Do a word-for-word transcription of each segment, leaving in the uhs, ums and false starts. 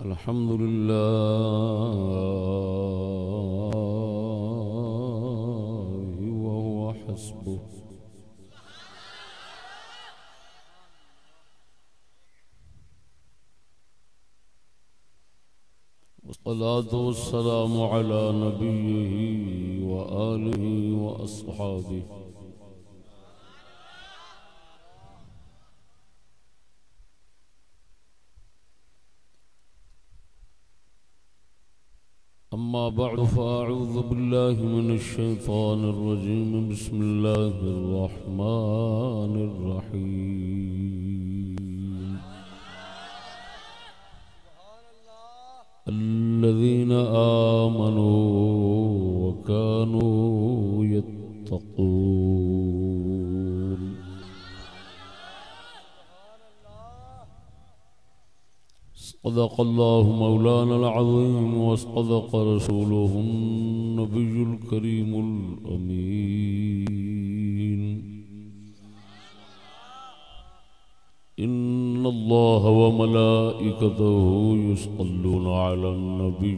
अल्हम्दुलिल्लाह वहुव हस्बुह। वस्सलातु वस्सलामु अला नबिय्यिही व आलिही व अस्हाबिही। अम्मा बअद फ़अऊज़ु बिल्लाहि मिनश शैतानिर रजीम। बिस्मिल्लाहिर रहमानिर रहीम। अल्लज़ीना आमनू व कानू यत्तक़ून। सदक़ल्लाहु मौलाना अल-अज़ीम व सदक़ रसूलुहु नबियुल करीमुल अमीन। इन्नल्लाह व मलाइकतहु युसल्लूना अलन नबी।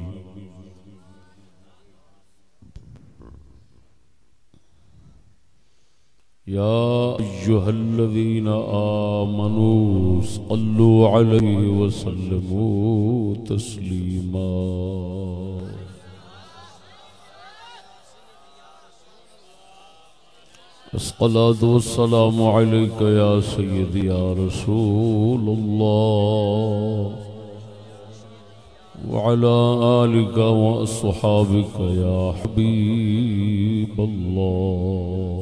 या अय्युहल्लज़ीना आमनू सल्लू अलैहि व सल्लिमू तस्लीमा। अस्सलातु वस्सलामु अलैका या सय्यदी या रसूलल्लाह व अला आलिका व अस्हाबिका या हबीबल्लाह।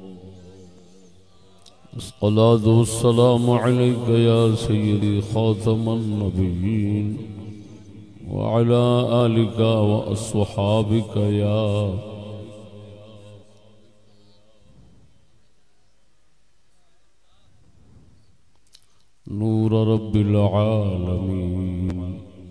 अस्सलातु वस्सलामु अलैका या सय्यदी खातमन नबिय्यीन व अला आलिका व अस्हाबिका या नूर रब्बिल आलमीन।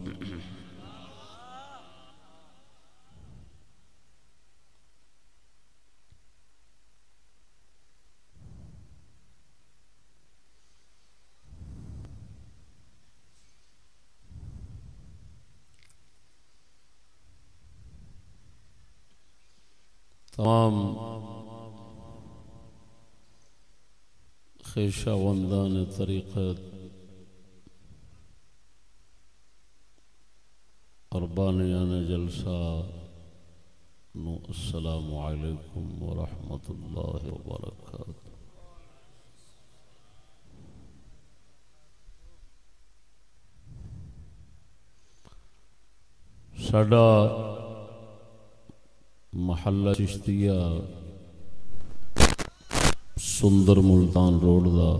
तमाम ख़ेशावंदान तरीक़त अरबानियान जलसा नु अस्सलामु अलैकुम व रहमतुल्लाहि व बरकातुहू। साडा महल्ला चिश्तिया सुंदर मुल्तान रोड दा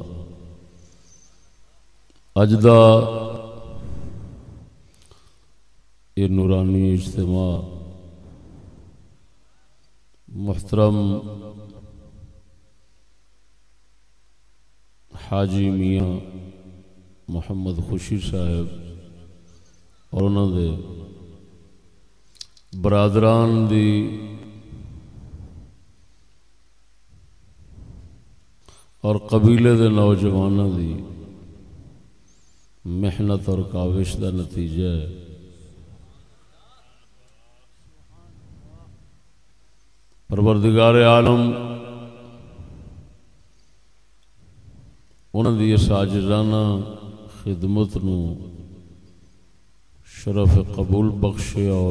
अज दा ये नूरानी इज्तिमा मुहतरम हाजी मियाँ मोहम्मद खुशी साहब और उन्होंने बरादरान दी और कबीले दे नौजवानों दी मेहनत और काविश का नतीजा है। परवरदिगार आलम उन्होंने दी साजिदाना खिदमत नूं शरफ कबूल बख्शे और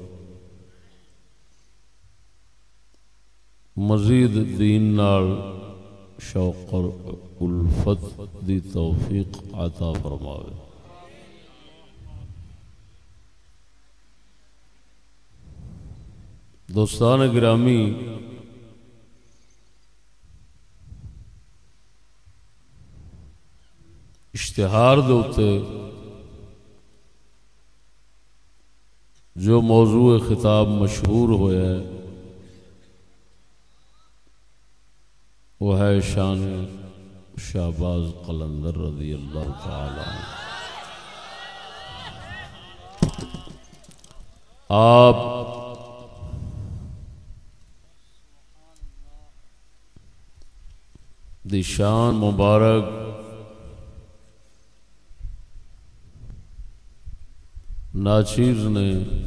मजीद दीन नाल शौक और उल्फत दी तौफीक अता फरमावे। दोस्तान गिरामी, इश्तिहार दे उत्ते जो मौजू खिताब मशहूर होया है वो है शान शाहबाज कलंदर रज़ी अल्लाह ताला। आप दी शान मुबारक नाचीज ने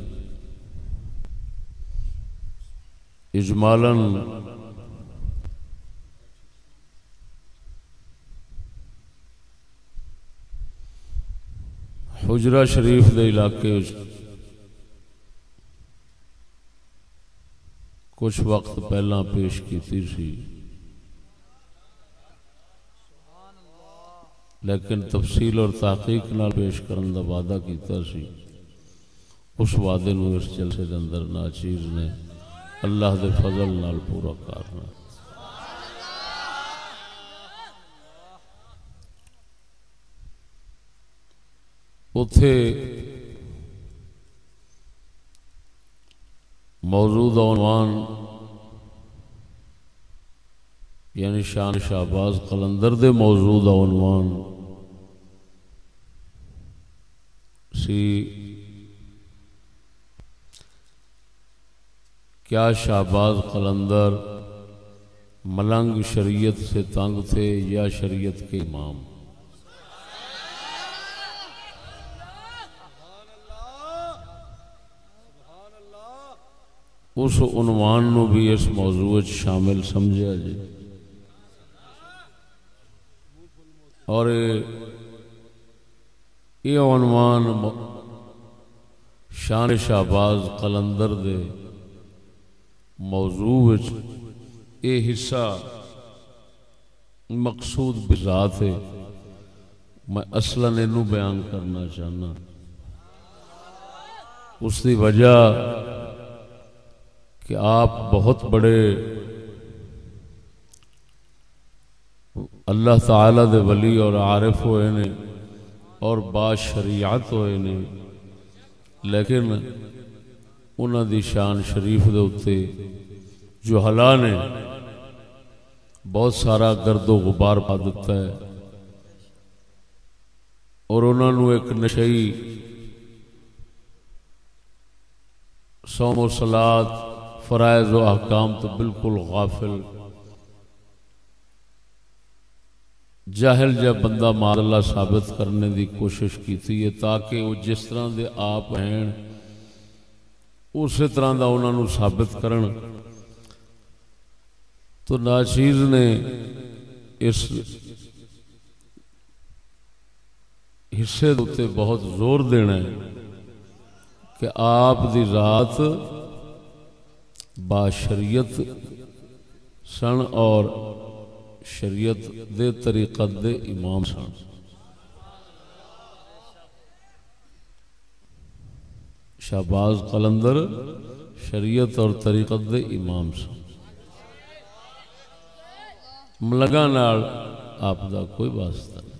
इजमालन हुजरा शरीफ के इलाके कुछ वक्त पहला पेश की सी, लेकिन तफसील और तहकीक नाल पेश करने का वादा किया सी। उस वादे नूं इस जलसे के अंदर नाचीज ने अल्लाह के फजल नाल पूरा करना। उथे मौजूद उन्वान यानी शान शाहबाज कलंदर दे मौजूद उन्वान सी क्या शाहबाज कलंदर मलंग शरीयत से तंग थे या शरीयत के इमाम। उस उन्वान नूं भी इस मौजू शामिल समझा जी। और ये उन्वान शान शाहबाज कलंदर दे मौजू विच ये हिस्सा मकसूद बिजात है। मैं असलन इनू बयान करना चाहना। उसकी वजह कि आप बहुत बड़े अल्लाह ताला दे वली और आरिफ होए ने और बाशरियात होए ने, लेकिन उन्हां दी शान शरीफ दे उत्ते जुहला ने बहुत सारा गर्दो गुबार पा दिता है और उन्होंने एक नशई सौम सलात फराइज व अहकाम तो बिल्कुल गाफिल जाहिल जब बंदा मादला साबित करने की कोशिश की थी है, ताकि वो जिस तरह के आप हैं उस तरह का उन्होंने साबित करन। तो नाचीज ने इस हिस्से के उत्ते बहुत जोर देना है कि आप दी रात बाशरियत सन और शरीयत दे तरीक़त दे इमाम सन। शाहबाज कलंदर शरीयत और तरीक़त दे इमाम सन। मलंगा नाल आप दा कोई वास्ता नहीं।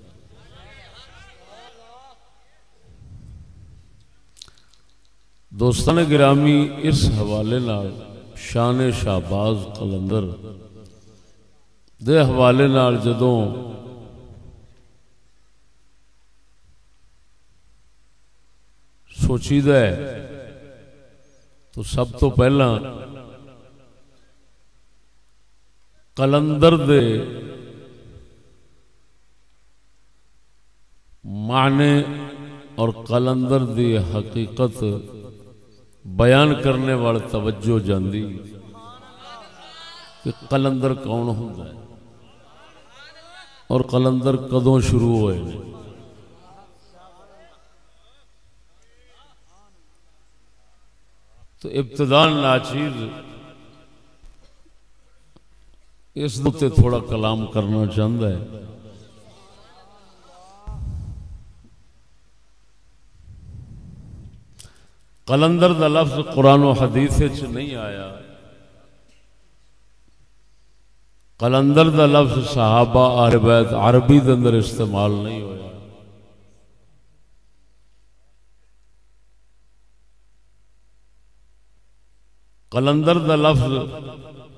दोस्तान गिरामी, इस हवाले नाल शान शाहबाज कलंदर दे हवाले नाल जदों सोचीदा है तो सब तो पहला कलंदर दे माने और कलंदर दी हकीकत बयान करने वाले तवज्जो जांदी कि कलंदर कौन होता है और कलंदर कदों शुरू होए ने। तो इब्तिदान नाचीज इस उत्ते थोड़ा कलाम करना चाहता है। कलंदर का लफ्ज कुरान और हदीस च नहीं आया। कलंदर का लफ्ज सहाबा अहले बैत अरबी के अंदर इस्तेमाल नहीं होया। कलंदर का लफ्ज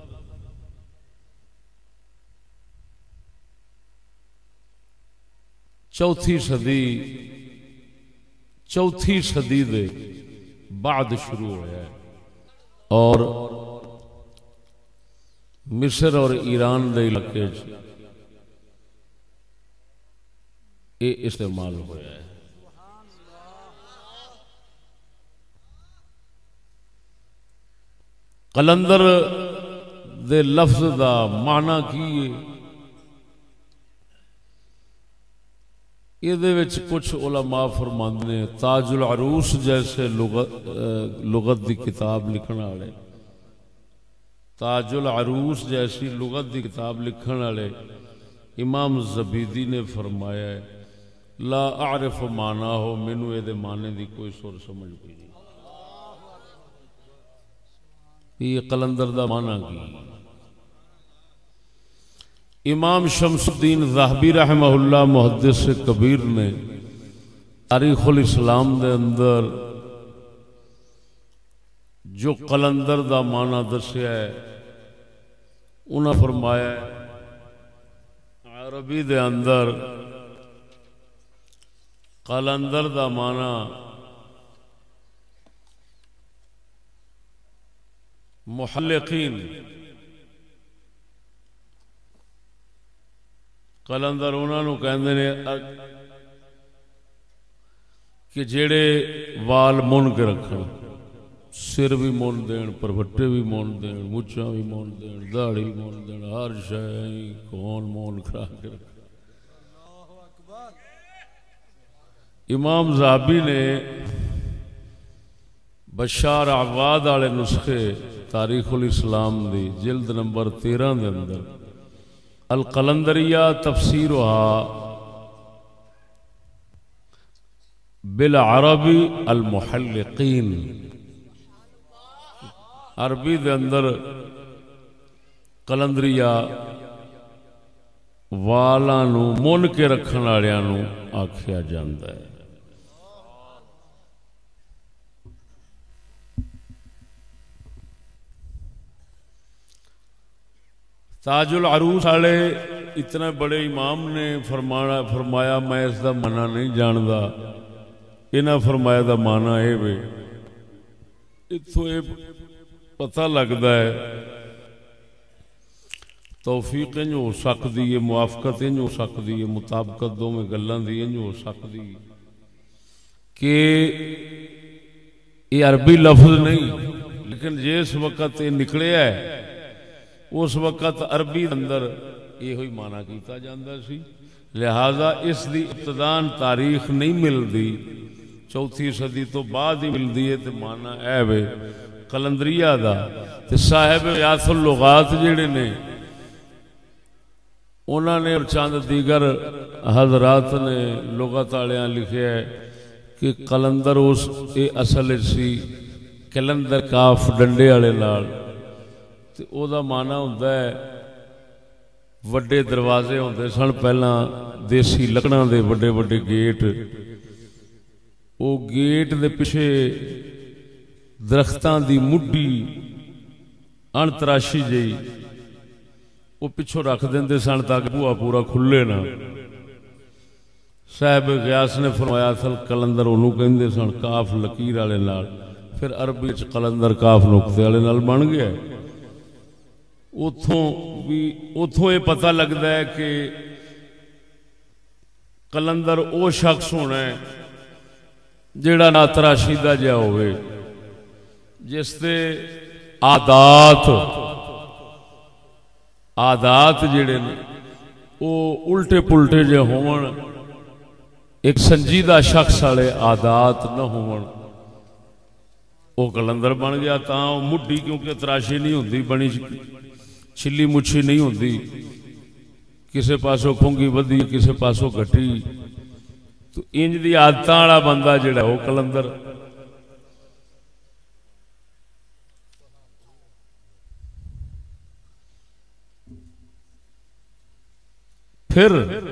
चौथी सदी चौथी सदी दे बाद शुरू होया है और मिस्र और ईरान के इलाके ये इस्तेमाल होया है। कलंदर दे लफ्ज दा माना की है, ये कुछ उलमा फरमांदे ने ताजुल अरूस जैसे लुगत लुगत की किताब लिखने वाले, ताजुल अरूस जैसी लुगत की किताब लिखने वाले इमाम ज़बीदी ने फरमाया है, ला आरिफ माना हो, मैनू ये माने की कोई सुर समझ कोई नहीं। ये कलंदर दा माना की। इमाम शमसुद्दीन ज़हबी रहमहुल्लाह मुहद्दिस कबीर ने तारीख़ुल इस्लाम दे अंदर जो कलंदर दा माना दसिया है, उन्हें फरमाया अरबी दे अंदर कलंदर दा माना मुहल्लिकीन, कलंदर उन्होंने कहते हैं कि जेड़े वाल मुन के रखन, सिर भी मुन देन, परवट्टे भी मुन देन, मुछा भी मुन देन, दाढ़ी भी मुन देन, हर शय कौन मुन करा के रख। इमाम ज़हाबी ने बशार आवाद वाले नुस्खे तारीख़ुल इस्लाम दी जिल्द नंबर तेरह के अंदर अल कलंदरिया तफसीरुहा बिल अरबी अल मुहल्लिकीन, अरबी दे अंदर कलंदरिया वालां नू मुन के रखण वालियां नू आखिया जांदा है। ताजुल अरूस वाले इतने बड़े इमाम ने फरमाया फरमाया मैं इसका माना नहीं जानता, इन्हें फरमाया दा माना है वे, इत्थों ये पता लगता है तौफीक इंज हो सकती है, मुआफकत इंज हो सकती है, मुताबकत दोवें गल्लां दी इंज हो सकती कि ये अरबी लफ्ज नहीं, लेकिन जिस वक्त ये निकले है उस वक्त अरबी अंदर यो ही माना किया जाता सी। लिहाजा इसकी इब्तदान तारीख नहीं मिलती, चौथी सदी तो बाद ही मिलती है। तो माना है वे कलंदरिया दा ते साहिब यासुल लुगात जिहड़े ने उन्होंने और चंद दीगर हजरात ने लुगत वालियां लिखा है कि कलंदर उस ये असल सी कलंदर काफ डंडे वाले नाल, ते ओदा माना होंदा है वड्डे दरवाजे होंदे सन पहला देसी लकड़ां दे वड्डे वड्डे गेट, वो गेट दे पिछे दरख्तां दी मुड्डी अणतराशी जी वो पिछों रख देंदे सन ताकि बूहा पूरा खुले ना। साहिब गयास ने फरमाया असल कलंदर उन्हों कहंदे सन काफ लकीर वाले नाल, फिर अरबी च कलंदर काफ नुकते वाले नाल बन गया। उथों भी उथों ये पता लगता है कि कलंदर वो शख्स होना है जिहड़ा ना तराशीदा जिहा होवे, जिसते आदात आदात जिहड़े ने वो उल्टे पुलटे जे होवन, एक संजीदा शख्स वाले आदात न होवन, वो कलंदर बन गया। तां मुड्डी क्योंकि तराशी नहीं होंदी, बनी छिली मुछी नहीं होंदी, किसी पासों खुंगी वधी किसी पासों घटी, तो इंज दी आदत वाला बंदा जिहड़ा वो कलंदर। फिर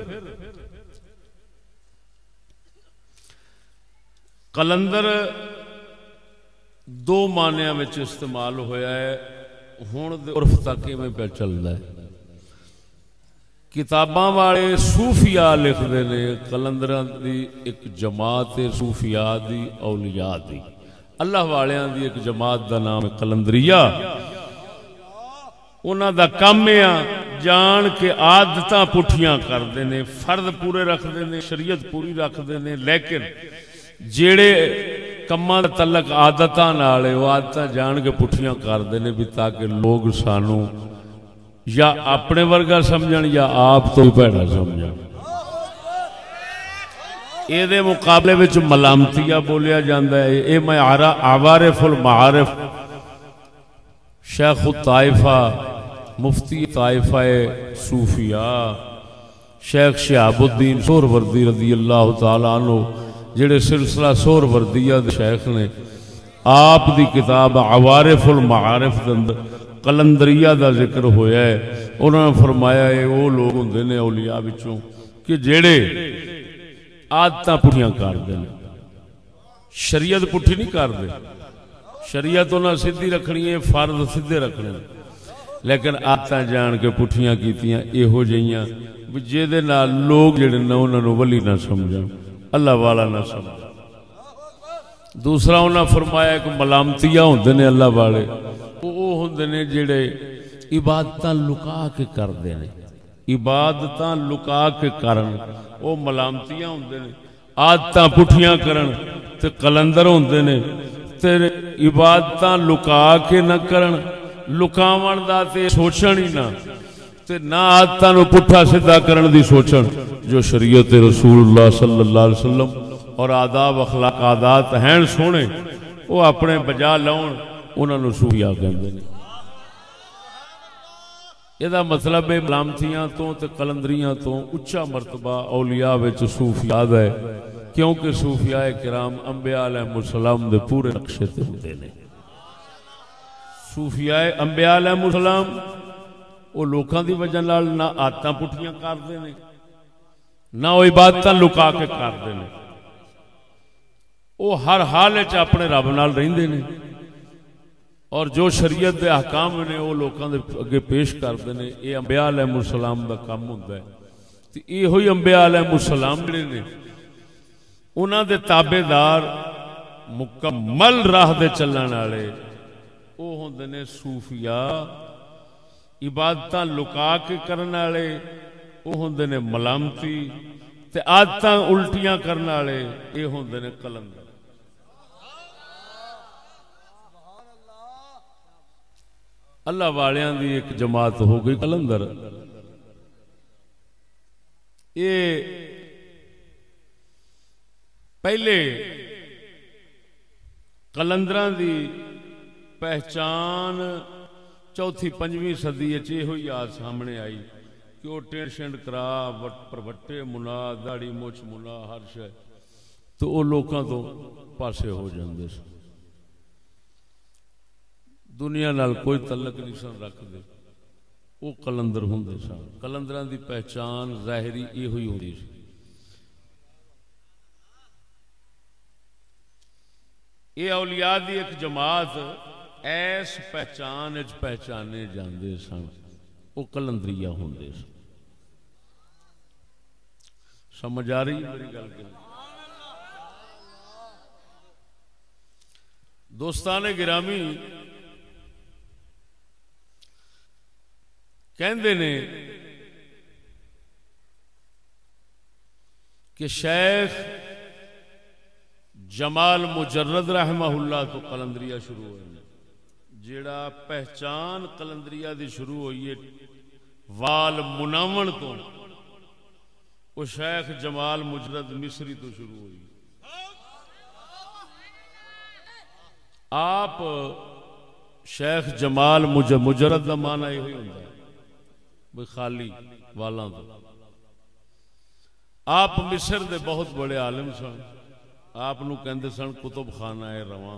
कलंदर दो मानिया में इस्तेमाल होया है, हुण दे उर्फ तक इवें पे चलता है। किताबां वाले सूफिया लिखते ने कलंदर की एक जमात है, सूफिया दी औलिया दी, अल्लाह वालियां दी एक जमात का नाम है कलंदरिया। उन्हां दा काम है जान के आदतां पुठियां करते हैं, फर्द पूरे रखते हैं, शरीयत पूरी रखते हैं, लेकिन जेड़े कम्मां दा तलक आदतां नाल है, वो आदतां जान के पुठियां करदे ने भी ताकि लोग सानू या अपने वर्गा समझण या आप तो भैड़ा समझण। ये मुकाबले विच मलामतिया बोलिया जाता है। ये मैं आरा आवारिफुल मारिफ शेख ताइफा मुफ्ती ताइफा सूफिया शेख शहाबुद्दीन सोहरवर्दी रदी अल्लाह तआला अन्हु जेड़े सिलसिला सोहरवर्दिया दे शेख ने, आप दी किताब आवारिफुल मारिफ दे अंदर कलंदरिया का जिक्र होया है। उन्होंने फरमाया है वो लोग होंदे ने औलिया विचों कि जेड़े आदतां पुठियां करदे ने, शरीयत पुठी नहीं करदे। शरीयत उन्हें सीधी रखनी है, फर्ज सीधे रखने, लेकिन आदतां जान के पुठियां कीतियां इहो जिहियां भी जिहदे नाल लोग जिहड़े ने उन्हां नूं वली ना समझण, अल्लाह वाला ना समझण। दूसरा उन्हें फरमाया एक मलामतिया होंदे ने अल्लाह वाले, वो होंदे ने जिहड़े इबादतां लुका के करदे ने, इबादतां लुका के करन वो मलामतियां होंदे ने। आदतां पुठियां करन ते कलंदर होंदे ने। ते इबादतां लुका के न करन, लुकावण दा ते सोचण ही ना, ते ना आदतां नूं पुठा सीधा करन दी सोचण, जो शरीयत रसूलुल्लाह सल्लल्लाहु अलैहि वसल्लम और आदाब अखलाक आदात हैं सोने, वो अपने बजा लाउण, उन्होंने सूफिया कहते हैं। यदा मतलब है मलामतियां तो ते कलंदरियां तो उच्चा मरतबा औलिया विच सूफिया दा है, क्योंकि सूफिया किराम अंबिया अलैहिस्सलाम दे पूरे नक्शे ते हुंदे ने। सूफिया अंबिया अलैहिस्सलाम वो लोकां दी वजह नाल ना आदतां पुठियां करदे ने, ना वो इबादतां लुका के करदे ने। वो हर हाल च अपने रब नाल रहिंदे ने और जो शरीयत के अहकाम ने वो लोगों के अगे पेश करते हैं। ये अंबिया अलैहिस्सलाम का काम होता है। तो यो ही अंबिया अलैहिस्सलाम जिहड़े ने उन्हां दे ताबेदार मुकम्मल राह दे चलण वाले वो होंदे ने सूफिया। इबादतां लुका के करन वाले वो होंदे ने मलामती, ते आदतां उल्टियां करन वाले ये होंदे ने कलंदर। अल्लाह वालियां दी एक जमात हो गई कलंदर। ये पहले कलंदरां दी पहचान चौथी पंजवीं सदी यो याद सामने आई कि वो टेंट शेंट करा परवट्टे मुना दाड़ी मुछ मुना हर शय, तो वो लोगों तो पासे हो जाते, दुनिया नाल कोई तलक नहीं सन रखते, वो कलंदर होंदे सन। कलंदरां दी पहचान ज़ाहिरी इहो ही होंदी सी। ये औलिया दी एक जमात ऐस पहचान च पहचाने जाते सन, वो कलंदरिया होंदे सन। समझ आ रही मेरी गल? दोस्ताने गिरामी कहते ने कि शेख जमाल मुजर्रद रहमहुल्लाह तो कलंदरिया शुरू हुए, जेड़ा पहचान कलंदरिया दी शुरू हुई है वाल मुनावन तो, वो शेख जमाल मुजर्रद मिस्री तो शुरू हुई। आप शेख जमाल मुज मुजर्रद का माना यही होता है भाई खाली वालों तो। आप मिस्र के बहुत बड़े आलिम सन। आप कहते सन कुतुब खाना है रवां,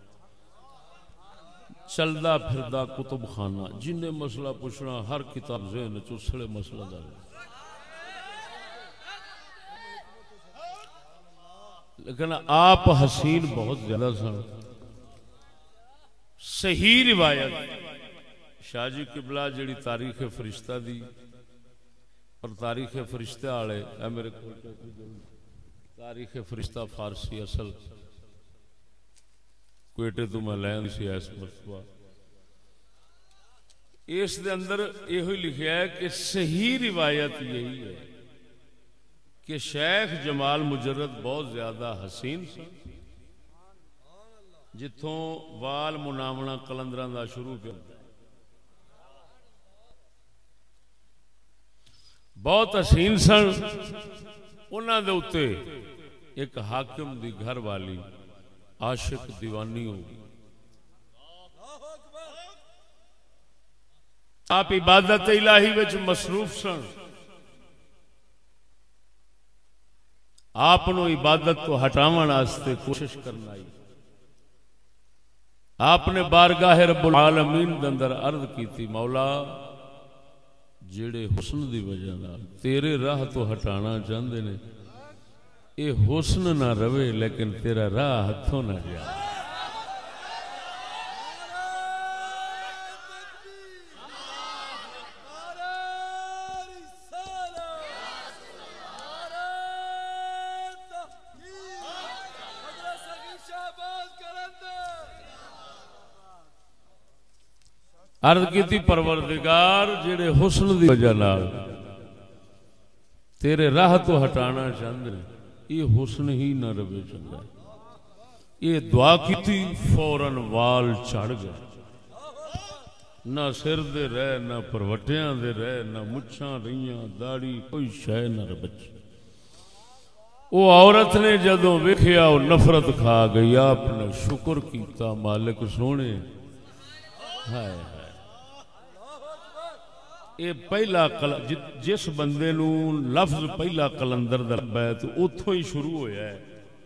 चलदा फिरदा कुतुब खाना, जिन्हें मसला पूछना हर किताब ज़हन च उसले मसला दे। लेकिन आप हसीन बहुत ज्यादा सन। सही रिवायत शाहजी किबला जी तारीख फरिश्ता दी और तारीख फरिश्ता वाले मेरे को तारीख फरिश्ता फारसी असल कोयटे तो मैं लैन सी इस मरतबा इस दे अंदर यो लिखा है कि सही रिवायत यही है कि शेख जमाल मुजर्रद बहुत ज्यादा हसीन सन जिथों वाल मुनावना कलंदरां दा शुरू किया। बहुत हसीन सन। उन्हां दे उत्ते एक हाकिम दी घर वाली आशिक दीवानी हो गई। आप इबादत इलाही विच मसरूफ सन। आपनों इबादत तो हटावन वास्ते कोशिश करना आई। आपने बारगाह रब्बुल आलमीन दे अंदर अर्ज की थी, मौला जेड़े हुस्न दी वजह नाल तेरे राह तो हटाना चाहते ने, ये हुस्न ना रवे लेकिन तेरा राह हथों ना जाए। अर्ज की परवरदिगार जेड़े हुस्न दी वजह नाल तेरे राह तो हटाना चाहते हैं, ये हुस्न ही न रवे चंगा। ये दुआ की फौरन वाल चढ़ गए। ना सिर दे रह, ना परवटियां दे रह, ना मुछां रहियां, दाढ़ी कोई शय न बची। वो औरत ने जदों वेखिया वो नफरत खा गई। आपने शुक्र किया मालिक सोने। हाय हाय, ये पहला कल जिस बंदे नू लफ्ज पहला कलंदर दा लभा है तो उथों ही शुरू होया है।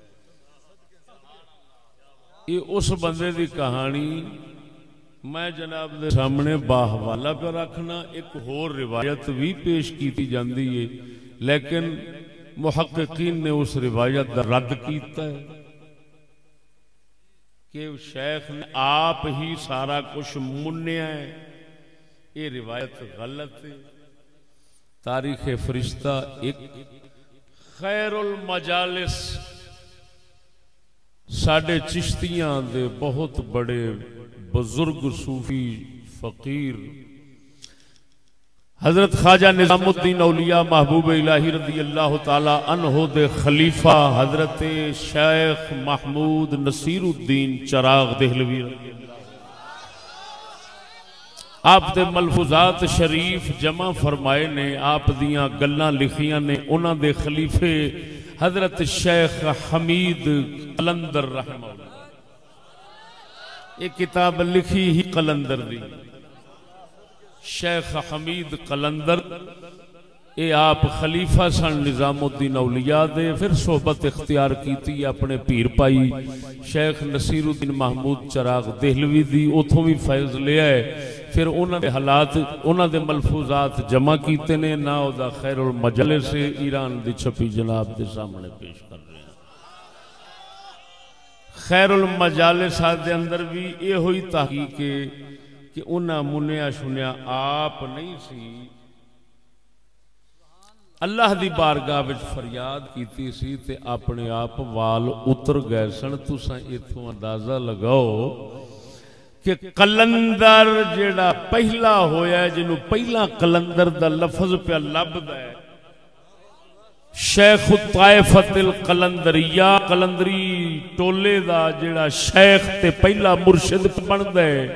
ये उस बंदे दी कहानी मैं जनाब दे सामने बाहवाला पर रखना। एक होर रिवायत भी पेश की जाती है, लेकिन मुहक्किकीन ने उस रिवायत का रद्द किया है कि शेख ने आप ही सारा कुछ मुन्निया है। ये रिवायत गलत है। तारीख फरिश्ता एक खैरुल मजालिस साडे चिश्तियां दे बहुत बड़े बुजुर्ग सूफी फकीर हजरत ख्वाजा निजामुद्दीन औलिया महबूब इलाही रदी अल्लाह ताला अन्हो दे खलीफा हजरत शेख महमूद नसीरुद्दीन चिराग देहलवी आप दे मलफूजात शरीफ जमा फरमाए ने, आप दियां गल्लां लिखियां ने उन्हां दे खलीफे हजरत शेख हमीद कलंदर रहमतुल्लाह। ये किताब लिखी ही कलंदर दी। शेख हमीद कलंदर ये आप खलीफा सन निजामुद्दीन औलिया दे। फिर सोहबत इख्तियार की अपने पीर पाई शेख नसीरुद्दीन महमूद चिराग देहलवी दी, उथों भी फैज लिया है। फिर उन्होंने हालात उन्होंने मलफूजात जमा किए ने ना उदा खैरुल मजलिस से ईरान की छपी जनाब के सामने पेश कर रहे हैं। खैरुल मजालिस दे अंदर भी ये हुई तहकीक कि उन्हें मुनिया सुनिया आप नहीं सी, अल्लाह दी बारगाह विच फरियाद की सी ते अपने आप वाल उतर गए सन। तुसां इथों अंदाजा लगाओ कि कलंदर जेड़ा पहला होया जिन्हों पहला कलंदर दा लफज पे लभदा है, शेख ताइफतिल कलंदरिया कलंदरी टोले दा जेड़ा शेख ते पहला मुर्शिद बनदा है,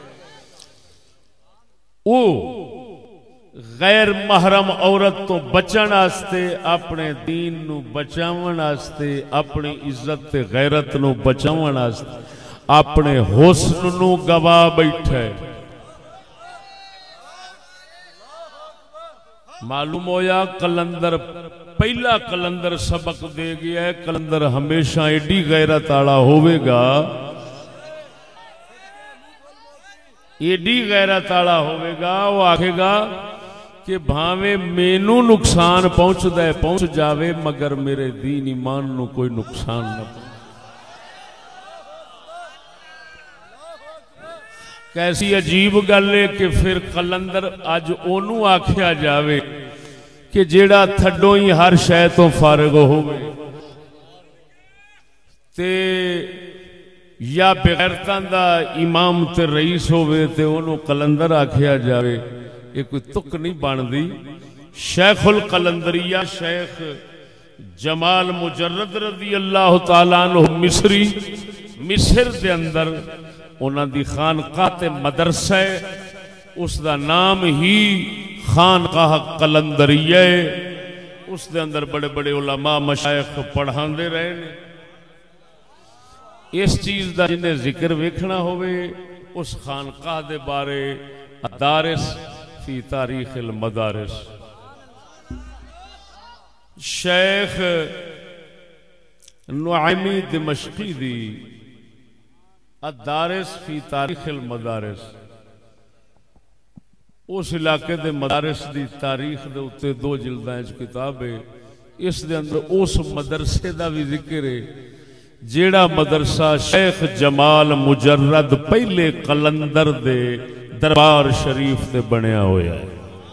वो गैर महरम औरत तो बचन आस्ते, अपने दीन नू बचावन आस्ते, अपनी इज्जत ते गैरत नू बचावन आस्ते अपने हुस्न नू गवा बैठे। मालूम होया कलंदर पहला कलंदर सबक दे गया है। कलंदर हमेशा एडी गैरत आला होवेगा, एडी गैरत आला होवेगा, वो आखेगा कि भावे मैनू नुकसान पहुंचदा है पहुंच जावे मगर मेरे दीन ईमान नू कोई नुकसान न पहुंचे। कैसी अजीब गल है कि फिर कलंदर अज ओनू आख्या जावे कि जेड़ा थड्डों ही हर शय तो फारग होवे ते या बेगैरतां दा इमाम ते रईस होवे ते ओनू कलंदर आख्या जावे, ये कोई तुक नहीं बनती। शेखुल कलंदरिया शेख जमाल मुजर्रद रदी अल्लाह ताला अन्हु मिस्री मिस्र दे अंदर उन्हां दी खानकाह ते मदरसा है, उसका नाम ही खानकाह कलंदरिया है। उस दे अंदर बड़े बड़े उलमा मशाइख पढ़ाते रहे ने। इस चीज़ का जिन्हें जिक्र वेखना होवे उस खानकाह दे बारे दारिस फी तारीख अल मदारिस शेख नुआइमी दिमश्की दी अदारिस फी तारीख अल मदारिस, उस इलाके दे मदारिस दी तारीख दे उत्ते दो जिल्दां च किताब है। इस दे अंदर उस मदरसे दा भी जिक्र है जेड़ा मदरसा शेख जमाल मुजर्रद पहले कलंदर दे दरबार शरीफ से बनया होया है।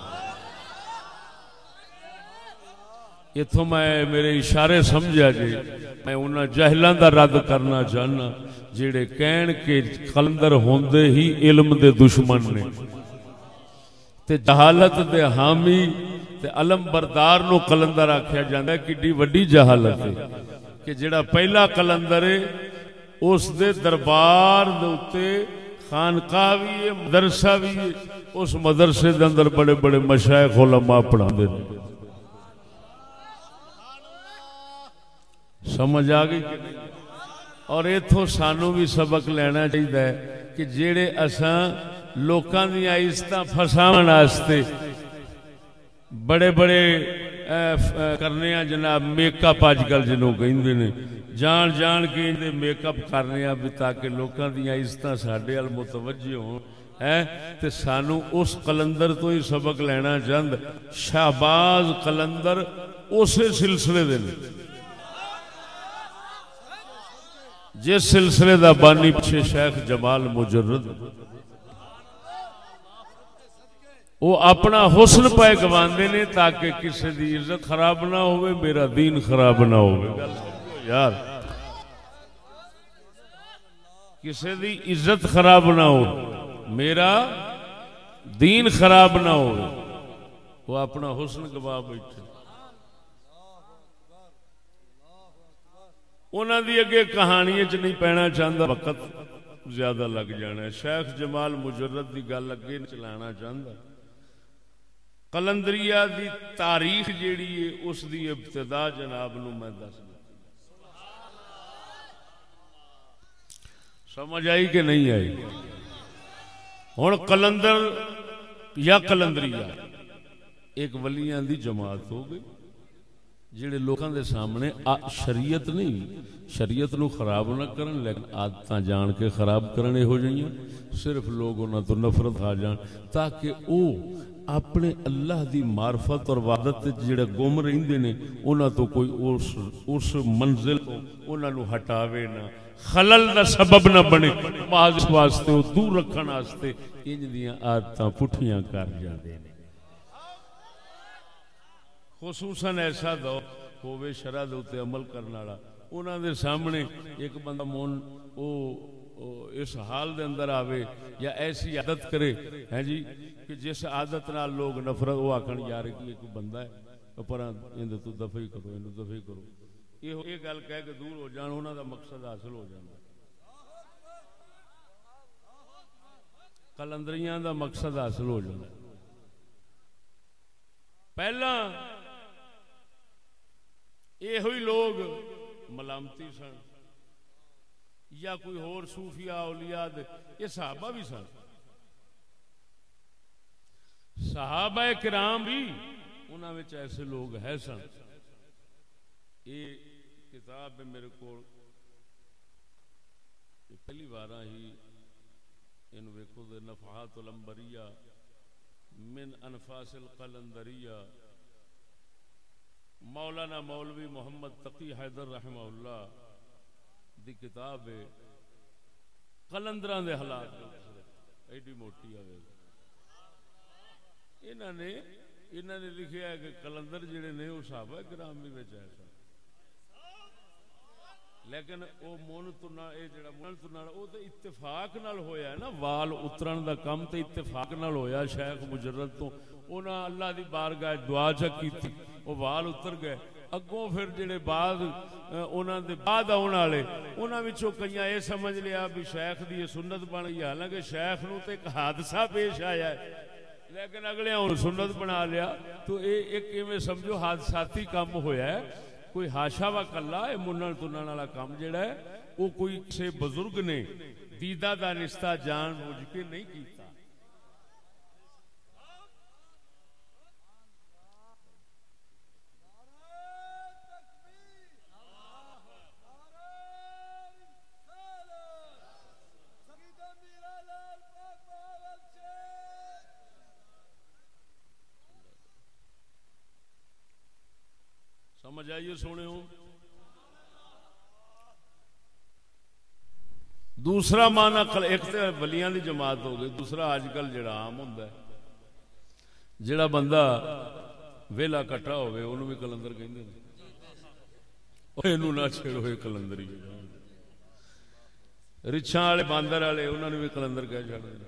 इथों मैं मेरे इशारे समझा जी, मैं उन्हां जहलां दा रद्द करना चाहना जेड़े कहण के कलंदर होंदे ही इल्म दे दुश्मन ने ते जहालत दे हामी ते अलम बरदार नूं कलंदर आख्या जांदा। किड्डी वड्डी जहालत है कि जेड़ा पहला कलंदर है उस दे दरबार दे उत्ते खानकाह भी है, मदरसा भी है। उस मदरसे दे अंदर बड़े बड़े मशाइख उलमा पढ़ाते हैं। समझ आ गई कि नहीं? और इथों सानू भी सबक लेना चाहिए कि जेड़े असां लोकां दी इज्जतां फसावन वास्ते बड़े बड़े करने जनाब मेकअप अजकल जिन्हों कहते हैं, जान जान के मेकअप करने भी ताकि लोगों दी इज्जतां साडे अल मुतवज्जे होण है। ते सानू उस कलंदर तो ही सबक लेना चाहता। शाहबाज कलंदर उसे सिलसिले दे जिस सिलसिले का बानी पिछे शेख जमाल मुजर्रद, वो अपना हुस्न पाए गवांदे ने ताकि किसी की इज्जत खराब ना हो, मेरा दीन खराब ना हो। यार किसी की इज्जत खराब ना हो, मेरा दीन खराब ना हो, वो अपना हुस्न गवा बैठे। उन्हां दी अगे कहानी च नहीं पैना चाहता, वक्त ज्यादा लग जाना है। शेख जमाल मुजर्रद की गल अगे चलाना चाहता। कलंदरिया की तारीख जिहड़ी है उसकी इब्तिदा जनाब नूं मैं दस दी। समझ आई कि नहीं आई? हुण कलंदर या कलंदरिया एक वलियां दी जमात हो गई जिहड़े लोगों के सामने शरीयत नहीं, शरीयत नूं खराब ना करन लेकिन आदतां जान के खराब करन। इहो जिहियां सिर्फ लोग उन्हां तो नफरत खा जान ताकि वो अपने अल्लाह की मार्फत और वादत जिहड़े गुम रहिंदे ने उन्हां तो कोई उस उस मंजिल को उन्हां नूं हटावे ना, खलल का सबब ना बने। महज वास्ते वो दूर रखण वास्ते इंज दियां आदतां पुठियां कर जांदे ने। खुसूसन ऐसा दौर होवे शरअ दे उत्ते अमल करने वाला, उन्हां दे सामने एक बंदा मोन ओ, ओ इस हाल दे अंदर आवे या ऐसी आदत करे है जी कि जिस आदत नाल लोग नफरत, वो आखण यार कि एक बंदा है पर इहदे तो दफे करो, इहनूं दफे करो, ये गल कह के दूर हो जाण, उन्हां दा मकसद हासिल हो जांदा। कलंदरियां दा मकसद हासिल हो जांदा। पहला इहो ही लोग मलामती सन या कोई होर सूफिया औलिया दे, ये सहाबा भी सन। सहाबा किराम भी उन्हां विच ऐसे लोग है सन। ये किताब है मेरे को पहली बार ही इन वेखो दे नफहातुल अंबरिया मिन अनफासिल कलंदरिया, मौलाना मौलवी मोहम्मद तकी हैदर रहमहुल्लाह दी किताब है। कलंदरां दे हालात एडी मोटी आवे। इन्होंने इन्होंने लिखा है कि कलंदर जिहड़े ने वो सहाबा किराम भी विच है, लेकिन वो मुन तुना ये जिहड़ा मुन तुना वो तो इत्तेफाक नाल होया है ना। वाल उतरन दा काम तो इत्तेफाक नाल होया। शेख मुजर्रद तो उन्हां अल्लाह दी बारगाह दुआ च कीती, वो वाल उतर गए। अगों फिर जिहड़े बाद उन्हां दे बाद आउण वाले उन्हां विचों कईयां ये समझ लिया भी शेख दी सुन्नत बन गई, हालांकि शेख नूं ते एक हादसा पेश आया है, लेकिन अगले हुण सुन्नत बना लिया। तो ये एक इवें समझो हादसाती काम होया है, कोई हाशा वा कला मुन्नण तुन्नण वाला काम जिहड़ा है वो कोई किसी बजुर्ग ने दीदा दा रिश्ता जान बुझ के नहीं किया। समझ आइए सोने हो। दूसरा माना एक तो वलियां की जमात हो गई, दूसरा अजकल जिहड़ा आम हुंदा है, जिहड़ा बंदा वेला कट्टा होवे उहनूं भी कलंदर कहंदे ने। इहनूं ना छेड़ो ये कलंदरी, रिछां वाले बांदर वाले उन्होंने भी कलंदर कह छड़दे।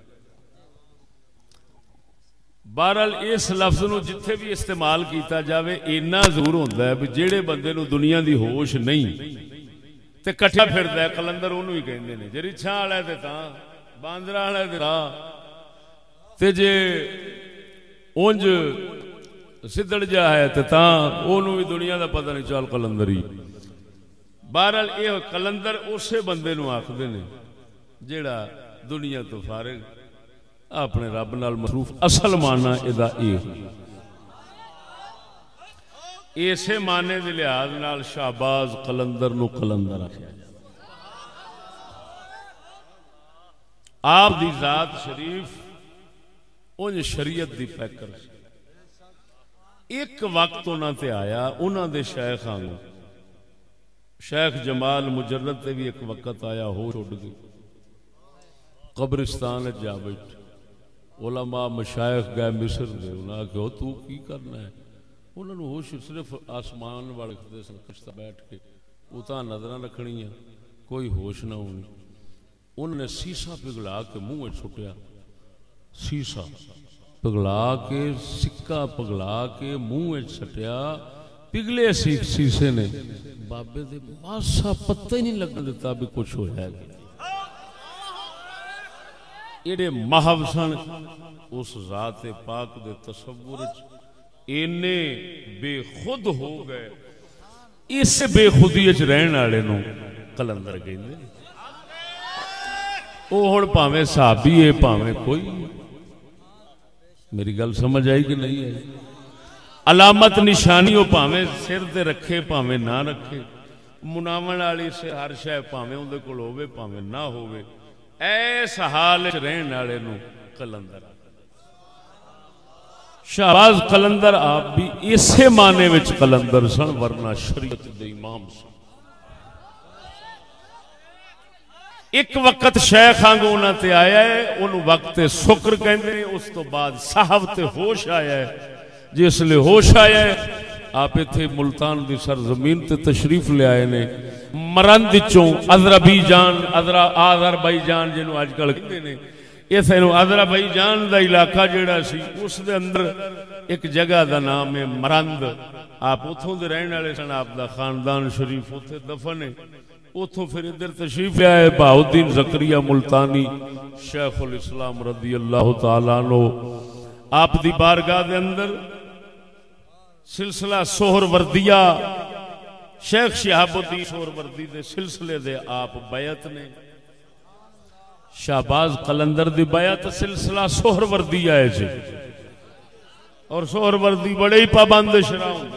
बहरहाल इस लफ्ज नूं जिथे भी इस्तेमाल किया जाए इन्ना जरूर होंदा है भी जेड़े बंदे नूं दुनिया की होश नहीं ते कट्ठा फिरदा है कलंदर उहनूं ही कहंदे ने। जे रिछां वाला ते तां, बांदरां वाला ते तां, ते जे उंज सिद्धड़ जा है ते तां उहनूं भी दुनिया का पता नहीं, चल कलंदरी। बहरहाल ये कलंदर उसे बंदे नूं आखदे ने जेड़ा दुनिया तो फारिग अपने रब नाल मसरूफ। असल माना इहदा ये इसे माने दे लिहाज नाल शाहबाज कलंदर नूं कलंदर आख्या जाता। आप दी जात शरीफ उंज शरीयत दी पैकर। एक वक्त उन्हां ते आया उन्हां दे शेख आंगू, शेख जमाल मुजर्रद ते भी एक वक्त आया होश उड़ गई, कब्रिस्तान जा बैठे। उलमा मशाइख गए मिस्र दे, उन्हें आख्या तू की करना है? उन्होंने होश सिर्फ आसमान वड़कते सन, कश्ता बैठ के उतां नजर रखनी, कोई होश ना होनी। उन्होंने सीसा पिघला के मुंह सुटिया, सीसा पिघला के सिक्का पिघला के मुंह सटिया, पिघले सी सीसे ने बाबे दे मासा पत्ता ही नहीं लगन दिता भी कुछ होया। एडे महव सन उस जात पाक दे तसव्वुर इन्ने बेखुद हो गए। इस बेखुदी च रहने वाले नूं कलंदर कहंदे। ओ हुण भावें साहबी है भावें कोई, मेरी गल समझ आई कि नहीं आई? अलामत निशानी हो भावें सिर ते रखे भावें ना रखे, मुनावण वाली से हर शय भावें उहदे कोल होवे भावें ना होवे, ऐस हाल च रहने वाले नूं कलंदर। शाहबाज कलंदर आप भी इसे माने विच कलंदर सन, वरना शरीयत दे इमाम सन। एक वक्त शेख आंग उन्हां ते आया है, उन्होंने वक्त शुक्र कहते हैं। उस तो बाद साहब ते होश आया है। जिसले होश आया है आप इत्थे मुल्तान की सरजमीन ते तशरीफ ले आए ने। मरंद चों अजरबैजान अजरा अजरबैजान जिन्होंने अजकल कहते हैं, इस अजरबैजान का इलाका जिहड़ा सी उस दे अंदर एक जगह का नाम है मरंद। आप उतों के रहने वाले सन, आपका खानदान शरीफ उत्थे दफन है। उतों फिर इधर तशरीफ ले आए बहाउद्दीन ज़करिया मुल्तानी शेखुल इस्लाम रदी अल्लाह तआला अन्हु। आप दी बारगाह दे अंदर सिलसिला सोहरवर्दिया शेख शहाबुद्दीन सोहरवर्दी दे सिलसिले दे आप बैत ने। शाहबाज कलंदर दी बैत सिलसिला सोहरवर्दिया है जी, और सोहरवर्दी बड़े ही पाबंद शरा होंगे।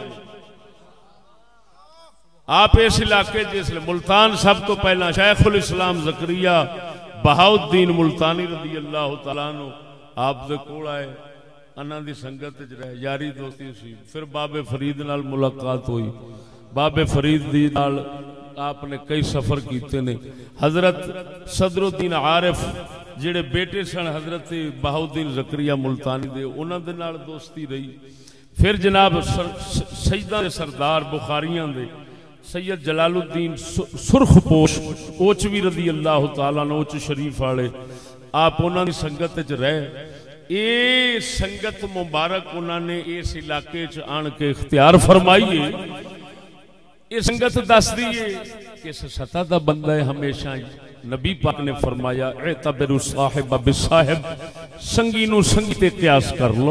आप इस इलाके जिसले मुल्तान सब तो पहला शेखुल इस्लाम ज़करिया बहाउद्दीन मुल्तानी रदी अल्लाह तआला अन्हु आप दे कोल आए, अन्ना दी संगत च रहे, यारी दोस्ती सी। फिर बाबे फरीद नाल मुलाकात हुई। बाबे फरीद दी नाल आपने कई सफर किए ने। हजरत सदरुद्दीन आरिफ जिहड़े बेटे सन हजरत बहाउद्दीन ज़करिया मुल्तानी दे, उन्हां दे नाल दोस्ती रही। फिर जनाब सईदा दे सरदार बुखारियां दे सैयद जलालुद्दीन सुरखपोश ओचवी रदी अल्लाह तआला अन्हु ओच शरीफ वाले, आप उन्हां दी संगत च रहे। ये संगत मुबारक उन्होंने इस इलाके च आन के इख्तियार फरमाई है। ये संगत दस दी है किस सतह का बंदा है। हमेशा नबी पाक ने फरमाया एतबिरु साहिब बिसाहिब, संगी नू संगी ते क्यास कर लो।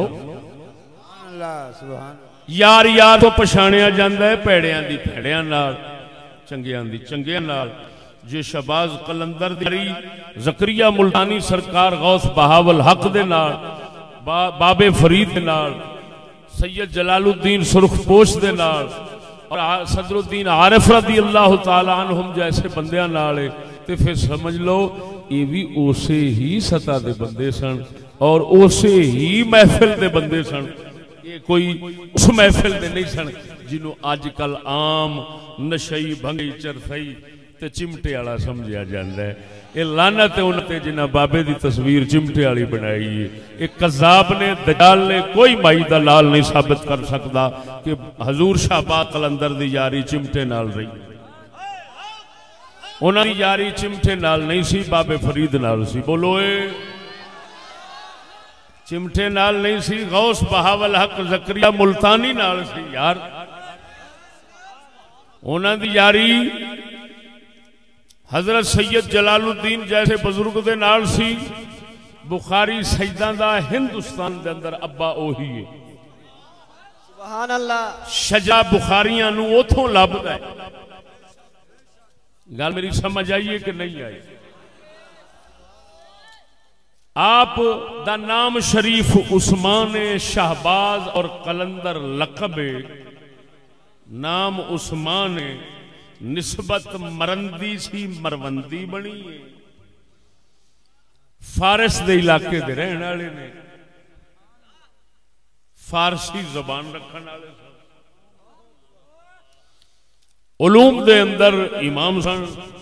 यार यार तो पछाणिया जांदा है, पैड़ियां दी पैड़ियां नाल, चंगियां दी चंगियां नाल। जे शहबाज कलंदर दी ज़करिया मुल्तानी सरकार गौस बहावल हक दे नाल, बा, बाबे फरीद दे नाल, सैयद जलालुद्दीन सुरखपोश दे नाल और सदरुद्दीन आरिफ रज़ी अल्लाह तआला अन्हुम जैसे बंदियां नाल है, ते फिर समझ लो ये भी उसे ही सतह दे बंदे सन और उसे ही महफिल दे बंदे सन। ये कोई उस महफिल दे नहीं सन जिन्हों अजकल आम नशई भंगी चरफई ते चिमटे वाला समझा जाता है। ये लानत है उन्होंने जिन्हें बाबे की तस्वीर चिमटे वाली बनाई है। एक कज़ाब ने दजाल ने कोई माई का लाल नहीं साबित कर सकता कि हजूर शाहबाज कलंदर की यारी चिमटे नाल रही। उन्होंने यारी चिमटे नाल नहीं सी, बाबे फरीद नाल सी। बोलो ए चिमटे नाल नहीं सी, गौस बहावल हक ज़करिया मुल्तानी नाल सी यार। उन्होंने यारी हजरत सैयद जलालुद्दीन जैसे बुजुर्ग दे नाल सी। बुखारी सईदां दा हिंदुस्तान दे अंदर अब्बा ओही है। सुभान अल्लाह। शजा बुखारियां नू ओथों लभदा है। गल मेरी समझ आई है कि नहीं आई? आप दा नाम शरीफ उस्मान शाहबाज और कलंदर लकब नाम उस्मान निस्बत मरंदी सी, मरवंदी बनी है। फारस दे इलाके दे रहने वाले ने, फारसी जबान रखने वाले सन, उलूम दे अंदर इमाम सन।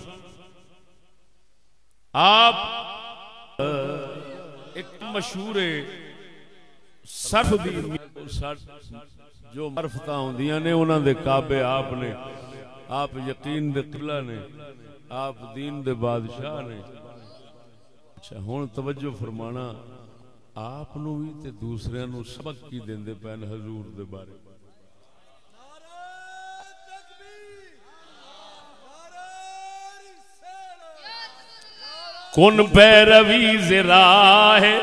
आप एक मशहूर सर्फ दी जो मरफत होंदियां ने उन्होंने काबे आपने, आप यकीन दे किला ने, आप दीन दे बादशाह ने। अच्छा हुण तवज्जो फरमाना, आप नू भी ते दूसरियां नू सबक की देंदे पैन हजूर दे बारे। कुन पैरवी ज़रा है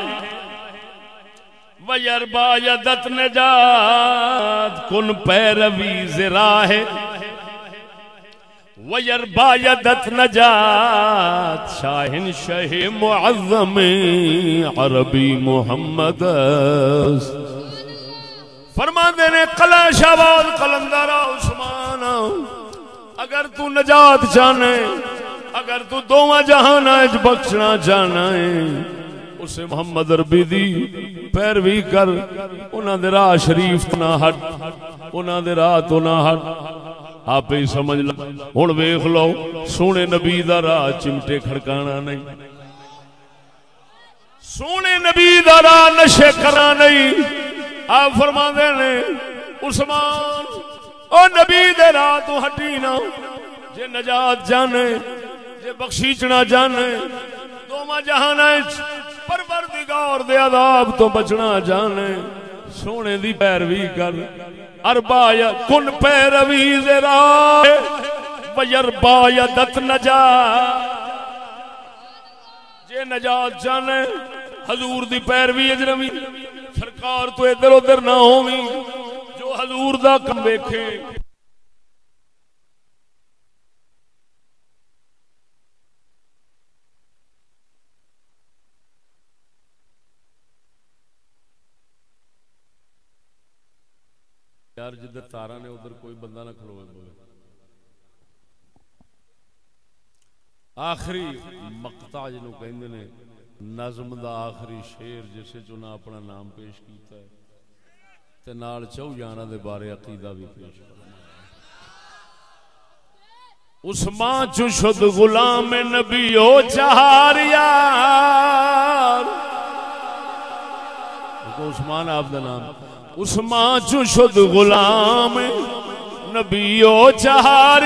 वयरबा यदत नजात, कुन पैरवी ज़रा है वयरबा यदत नजात, शाहिन शहे मुअज़्ज़म अरबी मोहम्मद। फरमाते ने कला शाहबाज कलंदर उस्मान, अगर तू नजात चाहना है, अगर तू दोवा जहान बख्शना चाहना है, उसे मोहम्मद अरबी दी पैरवी कर। उन्होंने राह शरीफ तो ना हट, उन्होंने राह तो ना हट। आप ही समझ लो। हुण वेख लो, सोने नबी दा राह चिमटे खड़काना नहीं, सोने नबी दा राह नशे करना नहीं। आप फरमाते ने उस्मान ओ नबी दे राह तू हटी ना, जे नजात जाने, जे बख्शीचना जाने, दोवां जहानां परवरदिगार दे अज़ाब तो बचना जाने, सोने दी पैरवी कर। अरबाया कुन पैरवी ज़रा वयरबाया दत नजा, जे नजात जाने हजूर दी पैरवी अजरवी। सरकार तो इधर उधर ना होवी, जो हजूर दा कम वेखे। यार जिधर तारा ने उधर कोई बंदा ना खलोए बोले। आखिरी मकता जिन्हों कहते ने नज़म दा आखिरी शेर जिसे चुना अपना नाम पेश किया है ते नाल चौजाना दे बारे अकीदा भी पेश करना। उस्मान चु शुद गुलाम नबी ओ चार यार, उस्मान आप दा नाम। उस्मान चु शुद गुलाम नबी ओ चार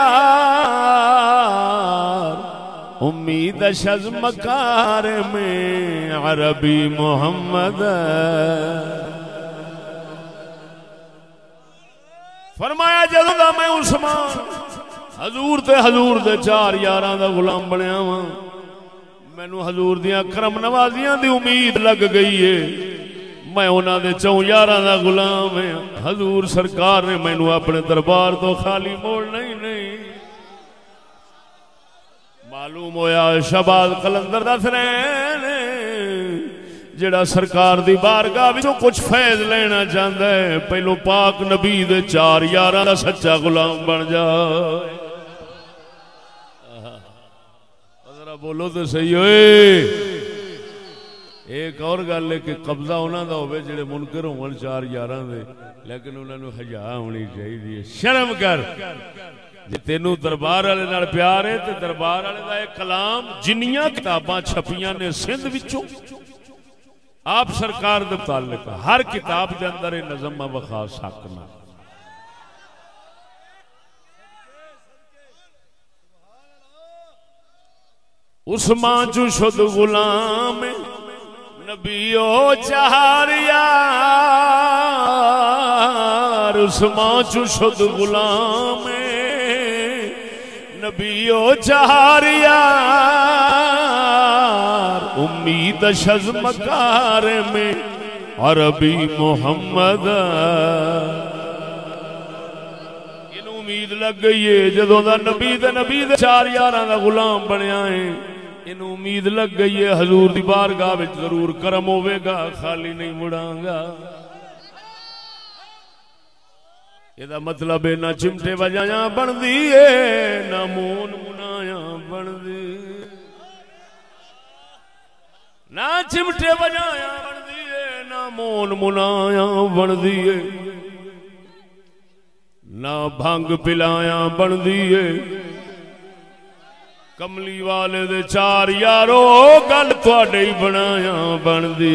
यार, उम्मीद शज़ मकार में अरबी मोहम्मद। फरमाया जदों दा मैं उस्मान हजूर ते हजूर दे चार यारां दा गुलाम बनया वां मैनू हजूर दियां करम नवाजियां दी उम्मीद लग गई है मैं उन्हां दे चौं यारां दा गुलाम है हजूर सरकार ने मैनू अपने दरबार तो खाली मोड़ना ही नहीं। मालूम होया शहबाज कलंदर दस रहे ने जेड़ा सरकार दी बारगाह विचों कुछ फैज लेना चाहता है पहलो पाक नबी दे चार यारां दा सच्चा गुलाम बन जाए। जरा बोलो तो सही होए। एक और गल है कि कब्जा उन्होंने होवे जेड़े मुनकर होवन चार यारां दे लेकिन उन्होंने हया होनी चाहिए। शर्म कर जे तेनू दरबार वाले नाल प्यार है तो दरबार वाले दा एक कलाम जिन्नियां किताबां छपियां ने सिंध विचों आप सरकार दे मुतालिक हर किताब के अंदर ये नज़म विखा सकना। उस्मान चू शुद्ध गुलाम नबियो चार यार उस्मान चू शुद्ध गुलाम नबियो चार यार उम्मीद शज़्मकार में अरबी मोहम्मद इन उम्मीद लग गई है जदों दा नबी दे नबी दे चार यारां दा गुलाम बनया है इन उम्मीद लग गई है हजूर दी बारगाह विच जरूर करम होवेगा खाली नहीं मुड़ांगा। एदा मतलब है ना चिमटे वजाया बनदी है ना मोन मुनाया बनदी ना चिमटे वजाया बनदी है ना मोन मुनाया बनदी है ना भंग पिलाया बनदी है। कमली वाले दे चार यारो गल तुहाडे ही बनाया बनदी।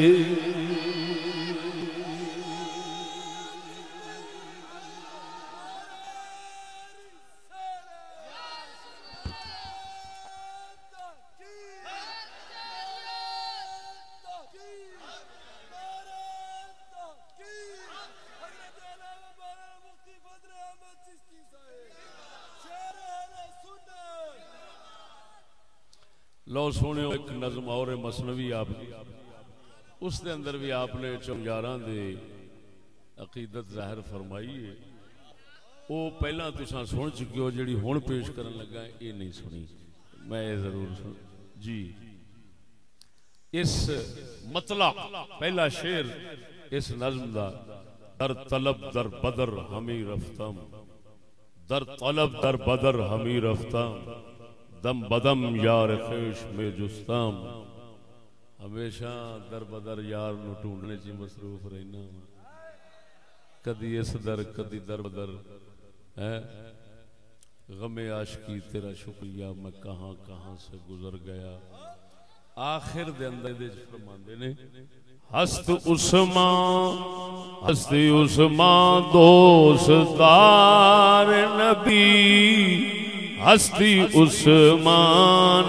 लो सुने एक नज़म और मसनवी आप उसके अंदर भी आपने चौयारां दे अकीदत जाहिर फरमाई है वो पहला तुसां सुन चुके हो जिहड़ी हुण पेश करन लगा ये नहीं सुनी मैं ये जरूर सुन जी। इस मतला पहला शेर इस नज़म दा दर तलब दर बदर हमी रफ्तम दर तलब दर बदर हमी रफ्तम दम बदम यार खेश में जुस्ताम हमेशा दर बदर यार नू ढूंढने च मसरूफ रहना कदी इस दर कदी दर बदर है गमे आशिकी तेरा शुक्रिया मैं कहां कहां से गुजर गया। आखिर दे अंदर दे फरमांदे ने हस्त उस्मान हस्ती उस्मान दोस्तार नबी हस्ती उस्मान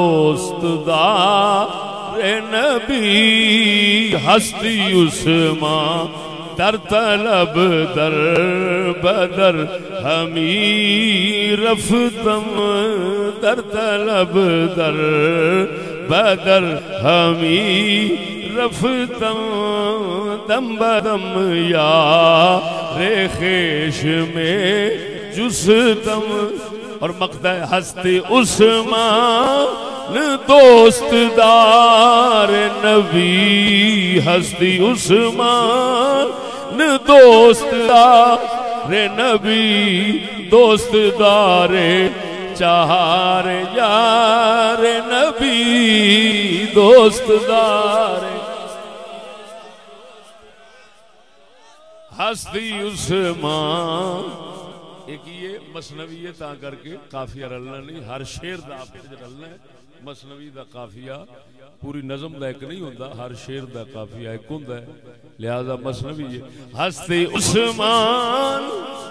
दोस्तदार नबी हस्ती उस्मान दर तलब दर बदर हमी रफ्तम दर तलब दर बदर हमी रफ्तम दम बदम या रे खेश में जुस्तम। और मकदा हस्ती उस्मान दोस्तदार नबी हस्ती उस्मान दोस्तदार नबी दोस्तदार चार यार नबी दोस्तदार हस्ती उस्मान एक ये मसनवी है ता करके काफिया रलना नहीं हर शेर दा आपस रलना है। मसनवी दा काफिया पूरी नज़म दा एक नहीं होता हर शेर दा काफिया एक होता है लिहाजा मसनवी है हस्ती उस्मान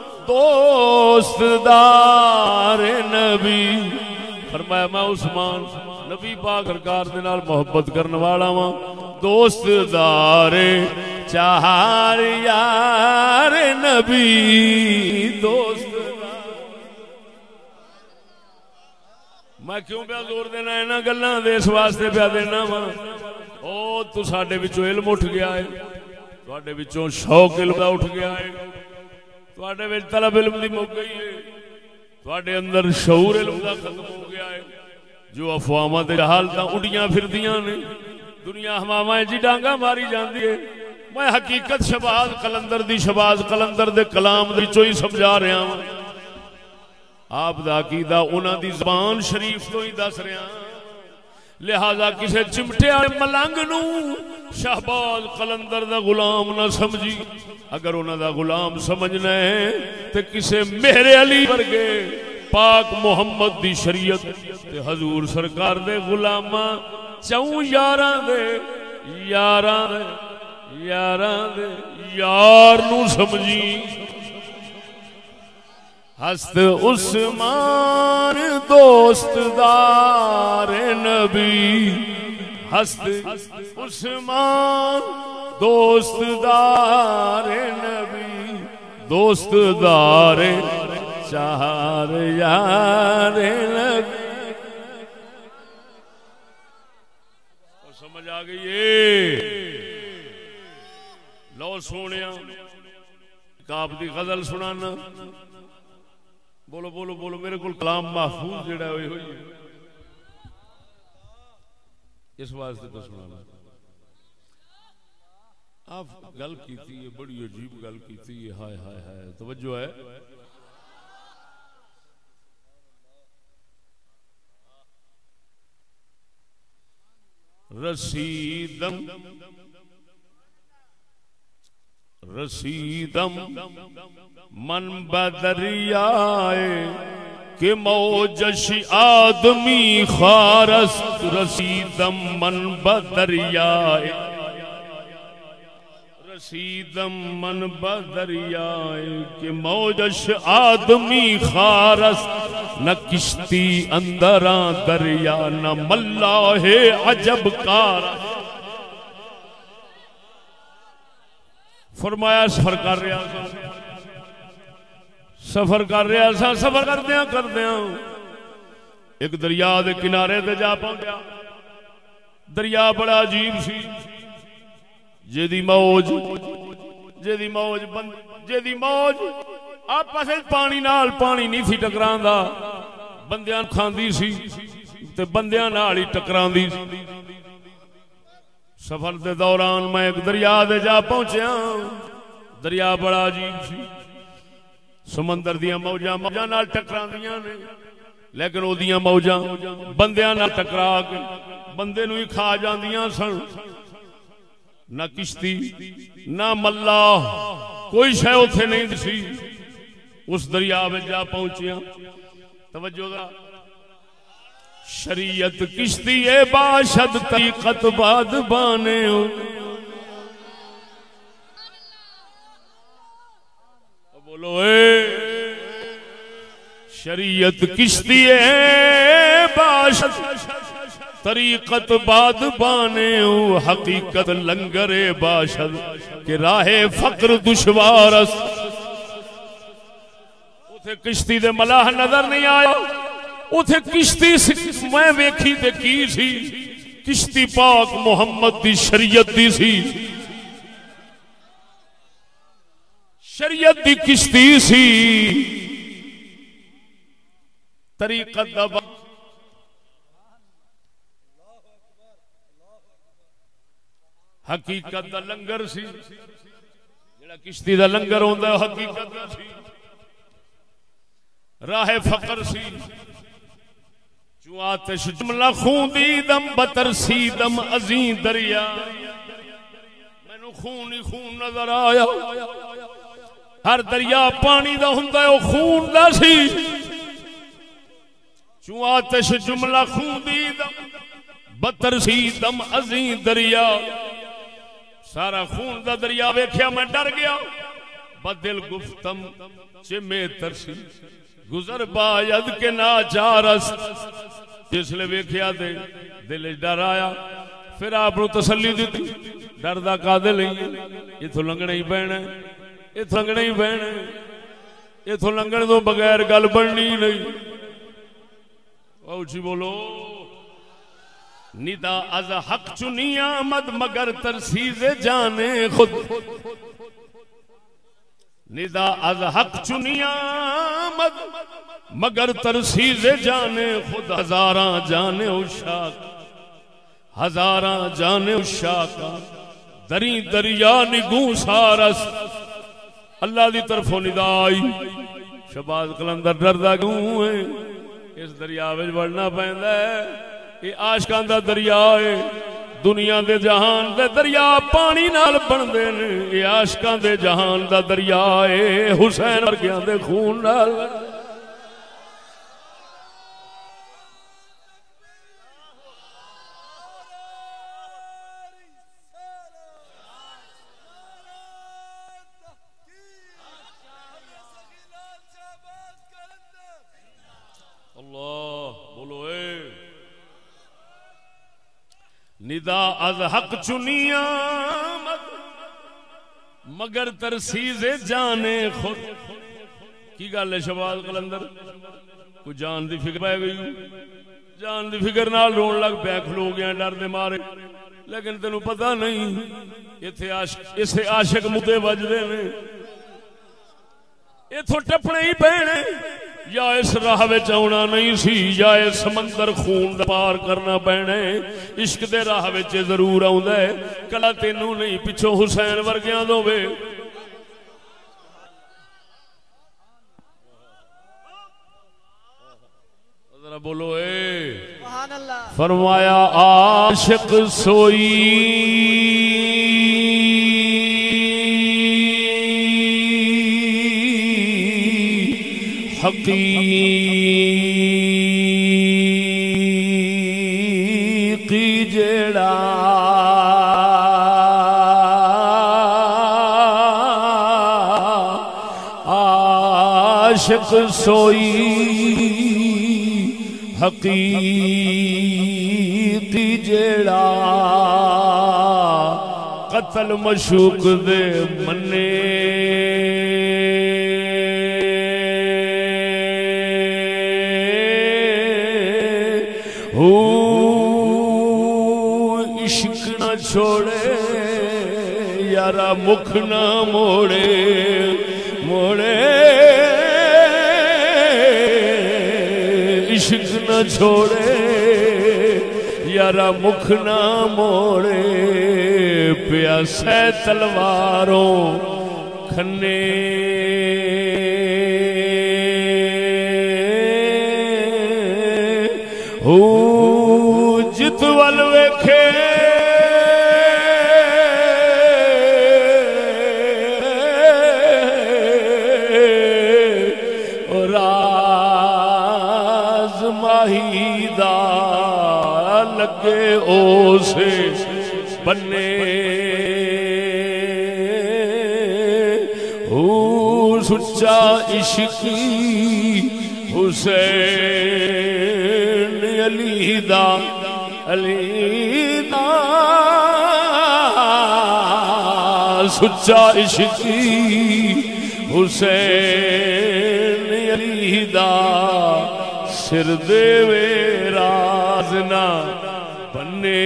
दोस्तदार नबी फरमाया मैं उस्मान नबी पाक सरकार दे नाल मोहब्बत करने वाला वां दोस्तदार चार यार नबी दोस्त। मैं क्यों पे जोर देना इन्हां गल्लां दे, इस वास्ते पे देना वा ओ तू साडे विचों इल्म उठ गया है, तुहाडे विचों शौक इल्म दा उठ गया है, तुहाडे विच तलब इल्म दी मुक गई है, तुहाडे अंदर शऊर इल्म दा खत्म हो गया है। जो अफवाहां ते हालतां उड़ियां फिरदियां ने, दुनिया हवावां जी डांगा मारी जाती है। मैं हकीकत शहबाज कलंदर दी शहबाज कलंदर दे कलाम दे विचों ही समझा रहा हूं। आप दा अकीदा उन्हां दी ज़बान शरीफ तो ही दस रहा, लिहाजा किसी चिमटे वाले मलंग नू शहबाज कलंदर दा गुलाम ना समझी। अगर उन्हां दा गुलाम समझना है तो किसी मेरे अली वर्गे पाक मुहम्मद दी शरीयत ते हजूर सरकार दे गुलामा चौं यारां दे यारां दे यारां दे यार नू समझी। हस्त उस्मान दोस्तदार नबी, हस्त उस्मान दोस्तदार नबी, दोस्तदार चार यार नबी। समझ आ गई है? लो सोने काब दी गजल सुनाना। बोलो बोलो बोलो, मेरे को कलाम महफूज जेड़ा होई होई है, इस वास्ते तो सुनाना। आप गल कीती है, बड़ी अजीब गल कीती है। हाय हाय हाय, तवज्जो है। रसीदम रसीदम मन बदरियाए के मौजश आदमी खारस, रसीदम मन बदरियाए, रसीदम मन बदरियाए के मौजश आदमी खारस, न किश्ती अंदरा दरिया न मल्लाहे अजब कार। फरमाया सफर कर रहा था, सफर कर रहा था, सफर करद्या करद्या एक दरिया के किनारे ते जा पहुंचा। दरिया बड़ा अजीब सी, जेदी मौज जेदी मौज जेदी मौज आपस पानी नाल पानी नहीं थी टकरांदा, बंदियां खांदी सी ते बंदियां नाल ही टकरांदी सी। सफर के दौरान मैं एक दरिया दे जा पहुंचा। दरिया बड़ा अजीब सी, समंदर दियां मौजां मौजां नाल टकरांदियां ने, लेकिन ओदियां मौजां बंदियां नाल टकरा के बंदे नूं ही खा जांदियां सन। ना किश्ती ना मल्ला कोई शै उत्थे नहीं सी। उस दरिया में जा पहुंचिया। तवज्जो दा, शरीयत किश्ती ए बाशद तरीकत बाद बाने हो। बोलो ए, शरीयत किश्ती ए बाशद तरीकत बाद बाने हो। हकीकत लंगरे बाशद के राहे फक्र दुश्वारस। उथे किश्ती दे मलाह नजर नहीं आया, उथे किश्ती मैं वेखी ते की सी, किश्ती पाक मुहम्मद दी शरीयत दी सी। शरीयत दी किश्ती सी, तरीकत दा हकीकत दा लंगर सी। जेड़ा किश्ती दा लंगर होंदा है हकीकत दा सी। राह फकर सी, आतिश जुमला खून दी दम बतर सी दम अजी दरिया। मैनू खून ही खून नजर आया। हर दरिया पानी दा हुंदा है, ओ खून दा सी। चू आतिश जुमला खून दी दम बतर सी दम अजी दरिया। सारा खून दा दरिया वेख्या मैं डर गया। बदिल गुफ्तम चिमे तरसी गुजर बायद के नाचारस। जिसले वेख्या ते दिल डर आया। फिर आपको तसल्ली दी, डरदा कादे लई इथों लंघना ही पैना, इथों लंघना ही पैना, इथों लंघन तो बगैर गल बननी नहीं। उची बोलो। निदा अज हक चुनिया मद मगर तरसीज़े जाने खुद, निदा अज हक चुनिया मद मगर तरसीज़े जाने खुद। हजारा जाने उशाक, हजारा जाने उशाक, दरी दरिया निगू सारस। अल्लाह की तरफों निदा आई, शहबाज कलंदर डरदा क्यों है? इस दरिया में वड़ना पैंदा है, ये आशकां दा दरिया है। दुनिया दे जहान दे दरिया पानी नाल बनदे ने, ये आशकां दे जहान दा दरिया है हुसैन वर्गियां दे खून नाल। निदा अज हक चुनिया मगर तरसीज़े जाने खुद। की गल है शहबाज कलंदर? कोई जान दी फिक्र पै गई, जान दी फिक्र नाल रोन लग पै, खलो गया डर दे मारे। लेकिन तेनू पता नहीं इथे आशिक, इसे आशिक मुद्दे बजदे ने, इथों टपने ही पैने। या इस राह विच आउणा नहीं सी, या इस समंदर खून दा पार करना पैना है। इश्क दे राह विच जरूर आउंदा है, कला तेनू नहीं पिछों हुसैन वर्गियां दोवे। जरा बोलो ए सुभान अल्लाह। फरमाया आशिक सोई हकीकी जेड़ा आशिक सोई हकीकी जेड़ा कत्ल मशूक दे मन्ने इश्क न छोड़े यारा मुख न मोड़े मोड़े इश्क न छोड़े यारा मुख न मोड़े प्यासे तलवारों खन्ने हो जित वल वेखे राज माहीदा लगे ओसे बन्ने हो सुच्चा इश्की हुसैन अलीदा अलीदा सुच्चा इश्की हुसैन अलीदा सिर देवे राज ना बन्ने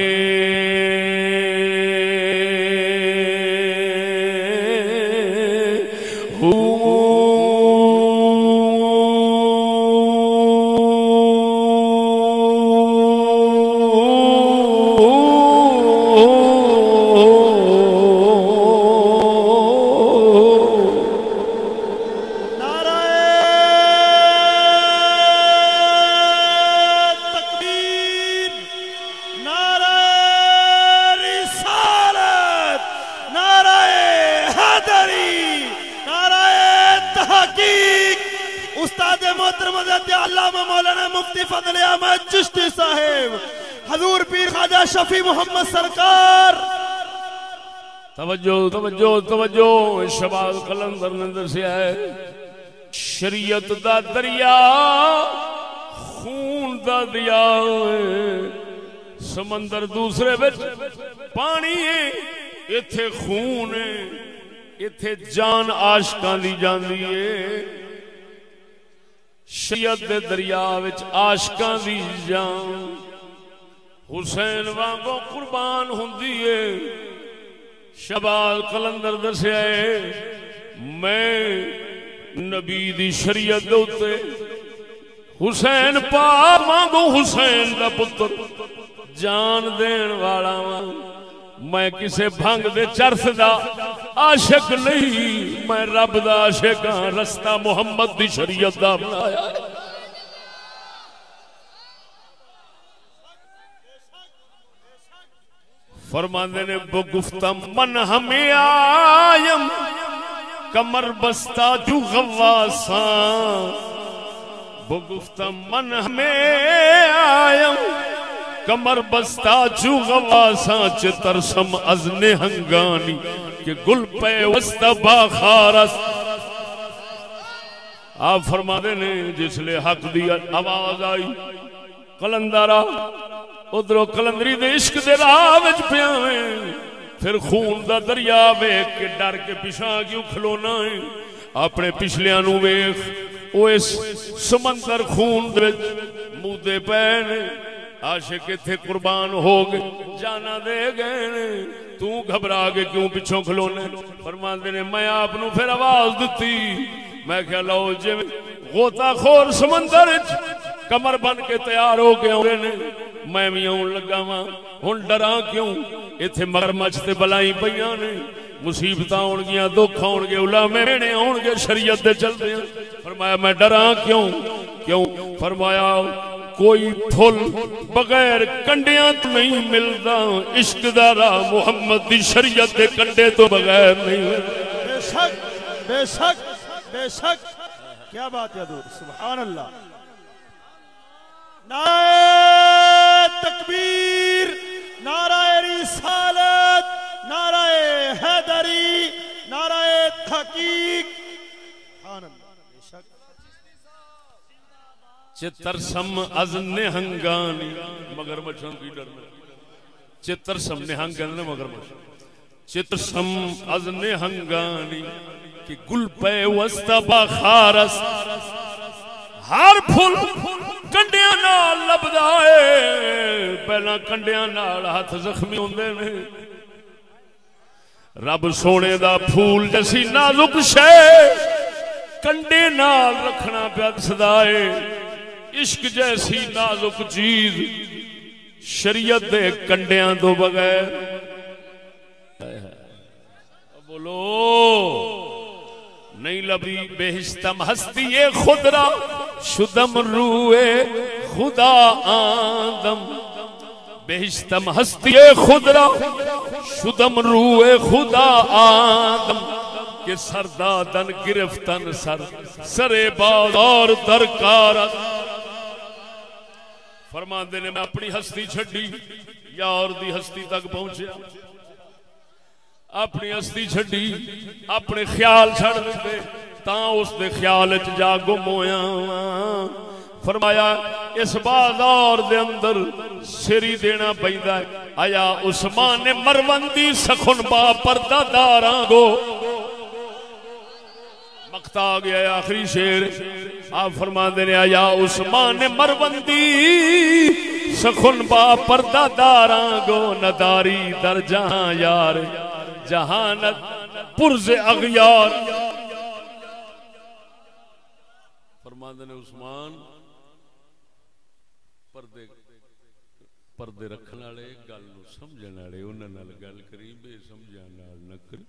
शफी मोहम्मद सरकार। तवज्जो तवज्जो तवज्जो शहबाज कलंदर ने दसिया है शरीयत दा दरिया खून दा दरिया समंदर दूसरे बिच पानी है इत्थे खून है, इत्थे जान आशकां दी जांदी है। शरीयत दे दरिया विच आशकां दी जान हुसैन वांगो कुर्बान हुंदी है। शहबाज कलंदर दस्या है, मैं नबी दी शरीयत दे उत्ते हुसैन पाक वांगो हुसैन दा पुत्र जान देन वाला वां। मैं किसे भंग दे चरस दा आशिक नहीं, मैं रब दा आशिक हां। रस्ता मुहम्मद दी शरीयत दा बनाया। फरमांदे ने वो गुफ्ता मन हमें आयम कमर बस्ता जू गवासा। वो गुफ्ता मन हमें आयम कमर बस्ता जू गवासा। चितरसम अजने हंगानी के गुल पे वस्ता बाखारस। आप फरमाते ने जिसले हक दी आवाज आई कलंदरा उधरों कलंदरी दे इश्क दे राह विच पिया है। फिर खून दा दरिया वेख के डर के पिछा क्यों खलोना है। अपने पिछलियां नू वेख, ओ इस समंदर खून दे मुदे पै ने। आशिक इत्थे कुर्बान हो गए, जाना दे गए ने, तू घबरा के क्यों पिछों खलोने। फरमांदे ने मैं आप नू फिर आवाज दिती, मैं क्या लो जिवें गोताखोर समंदर कमर बन के तैयार हो के आउंदे ने, मैं भी आउण लगा वां। हुण डरा क्यों, इत्थे मगरमच्छ ते बलाई पईयां ने। मुसीबतां आउणगियां, दुख आउणगे, उलामे मेणे आउणगे शरीयत दे चलदे। फरमाया मैं डरा क्यों क्यों फरमाया कोई फुल बगैर कंडियां तो नहीं मिलता। इश्क दा राह मुहम्मद दी शरीयत दे कंडे तो बगैर नहीं। बेशक बेशक बेशक, क्या बात है दूर, सुभान अल्लाह। नारे तकबीर, नाराए रिसालत, नाराए हैदरी, नाराए तहकीक। सुभान अल्लाह। बेशक चितरसम अज़्ने हंगानी, मगरमच्छों की डरना। चितरसम ने हंगान ने मगरमच्छ। चितरसम अज़्ने हंगानी कि गुल पे वस्ता बाखारस। हर फुल कंडियां नाल लभदा है। पहला कंडियां नाल हाथ जख्मी होंदे ने। रब सोने दा फूल जैसी नाजुक शै कंडे नाल रखना पिया दसदा है। इश्क जैसी नाजुक चीज शरीयत दे कंडियां तो बगैर। बोलो नहीं लभी बेहिश्तम हस्ती ये खुदरा शुदम रूए खुदा आदम। बेहिश्तम हस्ती ये खुदरा शुदम रूए खुदा आदम के सरदादन गिरफ्तन सर सरे बाजार दरकार। फरमाते ने मैं अपनी हस्ती छड़ी यार दी हस्ती तक पहुंचा। अपनी हस्ती छड़ी अपने ख्याल छड़ दिते ता उस दे ख्याल च जा गुम होया। फरमाया इस बाजार दे अंदर सिरी देना पैंदा है। आया उस्मान ने मरवंदी सखुन बा पर्दा दारां गो। मकता गया आखिरी शेर। आप फरमाते ने आया उस्मान ने मरवंदी सखुन बा पर्दा दारां गो। नदारी दर जहां यार जहानत पुरज़े अग़यार। फरमाते ने उस्मान पर्दे पर्दे रखने वाले गल नूं समझण वाले उन्हां नाल गल करी, बेसमझां नाल न करी।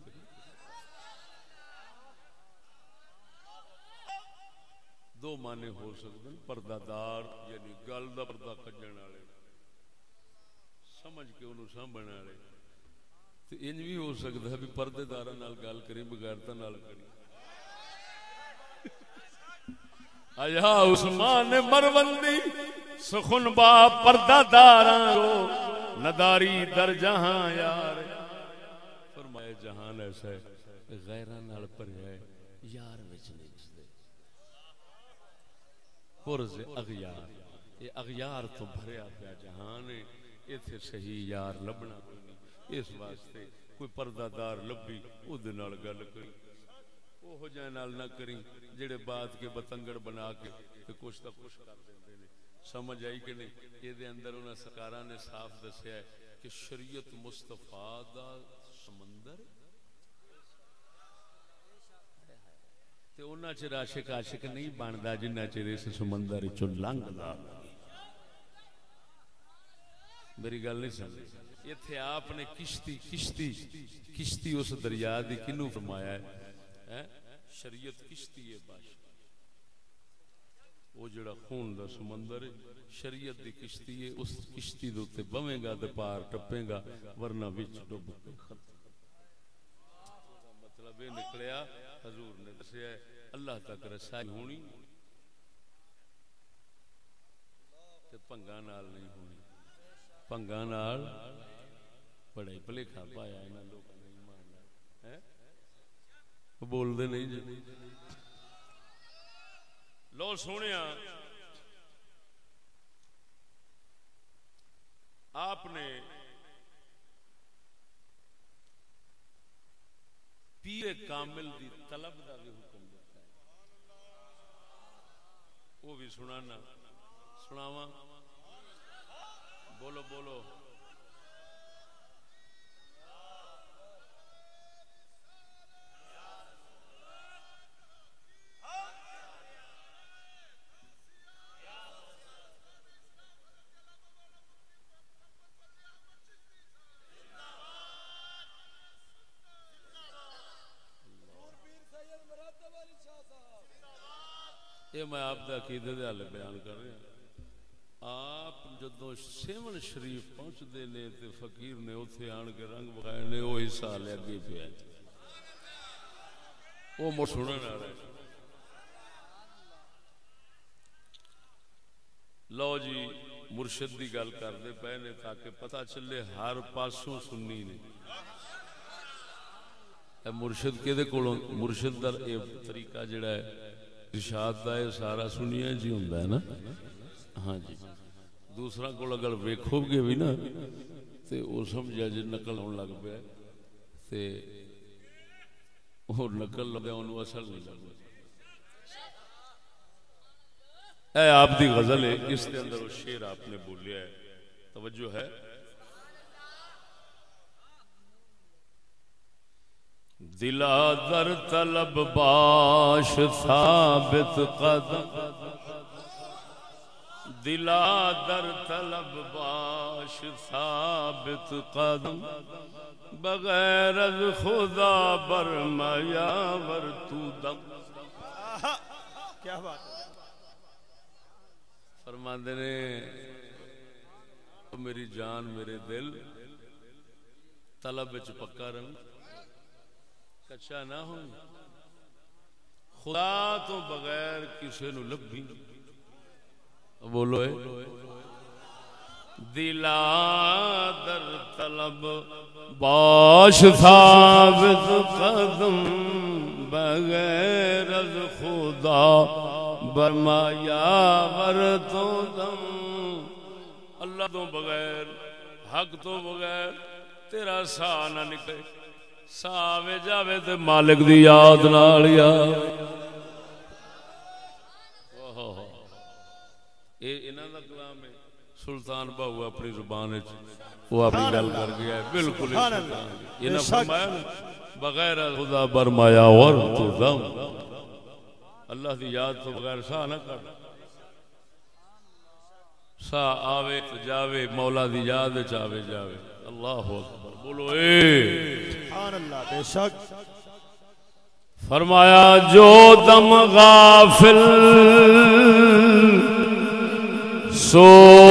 दो माने हो सकते हैं, पर्दादार यानी गल दा पर्दा कड्डण वाले, समझ के उन्होंने सामभण वाले। तो इंज भी हो सकता है भी पर्देदारां नाल गल करी बगैरता नाल करी। आया उस्मान ने मरवंदी सुखुन बा पर्दादारां गो। नदारी दर जहां यार। फरमाया जहान ऐसा है गैरां नाल भरिया है, यार विच नहीं दिसदे। पुरज़े अग़यार, ये अग़यार तो भरिया पिया जहान है। इत्थे सही यार लभना कोई नहीं। इस वास्ते कोई पर्दादार लभी उहदे नाल गल करी, ओहो जिहे नाल ना करी जेड़े बात के बतंगड़ बना के ते कुछ तो कुछ कर देंदे ने। समझ आई कि नहीं? ये अंदर उन्होंने सरकारां ने साफ दस्या है कि शरीयत मुस्तफा दा समंदर ते उन्हां च आशिक आशिक नहीं बनता जिन्ना चिर इस समंदर चों लंघदा। मेरी गल नहीं समझी? इत्थे आपने किश्ती किश्ती किश्ती उस दरिया दी किनू फरमाया है, है? शरीयत किश्ती है बस, वो जड़ा खून दा समंदर है शरीयत दी किश्ती है। उस किश्ती दे उत्ते बवेगा ते पार टपेगा, वरना विच डुब के खत्म। मतलब ये निकलिया हजूर ने दस्या अल्लाह तक रसाई होनी ते भंगा नाल नहीं होनी। भंगा नाल बड़ा ही भलेखा पाया इन्हां लोकां ने ईमान नाल, है बोलदे नहीं जी। लो सुनिया, आपने पीर कामिल दी तलब का भी हुक्म दिता है, वो भी सुनाना सुनावा। बोलो बोलो। ये मैं आपका अकीदे दे हाले बयान कर रहा। आप जदों सेवन शरीफ पहुंचते ने ते फकीर ने उत्थे आन के रंग विखाए ने, वो हिस्सा हाले अगे पिया, वो मुड़ सुनने वाला है। लो जी, मुर्शिद की गल करते पे ने ताकि पता चले हर पासों सुन्नी ने। मुर्शिद किहदे कोलों? मुर्शिद दा ये तरीका जिहड़ा है इरशाद दा ये सारा सुनिया जी हुंदा है ना। हाँ जी, दूसरा को अगर वेखोगे भी ना तो वो समझा जी नकल होने लग पाया, तो वो नकल लगे उन्होंने असल नहीं लगता। है आपकी गजल है, इसके अंदर वो शेर आपने बोलिया है, तवज्जो है। दिला दर तलब बाश साबित कदम, दिला दर तलब बाश साबित कदम, बगैर खुदा बरमाया वर तू दम। क्या बात फरमाते ने, मेरी जान मेरे दिल तलब विच पक्का रंग, कच्चा ना हो, खुदा तो बगैर किसी नू लभी। बोलो है दिला दर तलब बाश साबित कदम, बगैर खुदा बरमाया वर तो दम। अल्लाह तो बगैर, हक तो बगैर तेरा सा ना निकले। सावे जावे ते मालिक दी याद नाल यार। ये इन्हां दा कलाम है। सुल्तान बाहू अपनी जुबान वो अपनी गल कर गया है, बिल्कुल इन्हां फरमाया बगैर खुदा बरमाया और तू दम। अल्लाह की याद तो बगैर सा ना कर, सा आवे तो जावे, मौला दी याद चावे जावे। अल्लाह अकबर। बोलो ए अल्लाह। बेशक फरमाया जो दम गाफिल सो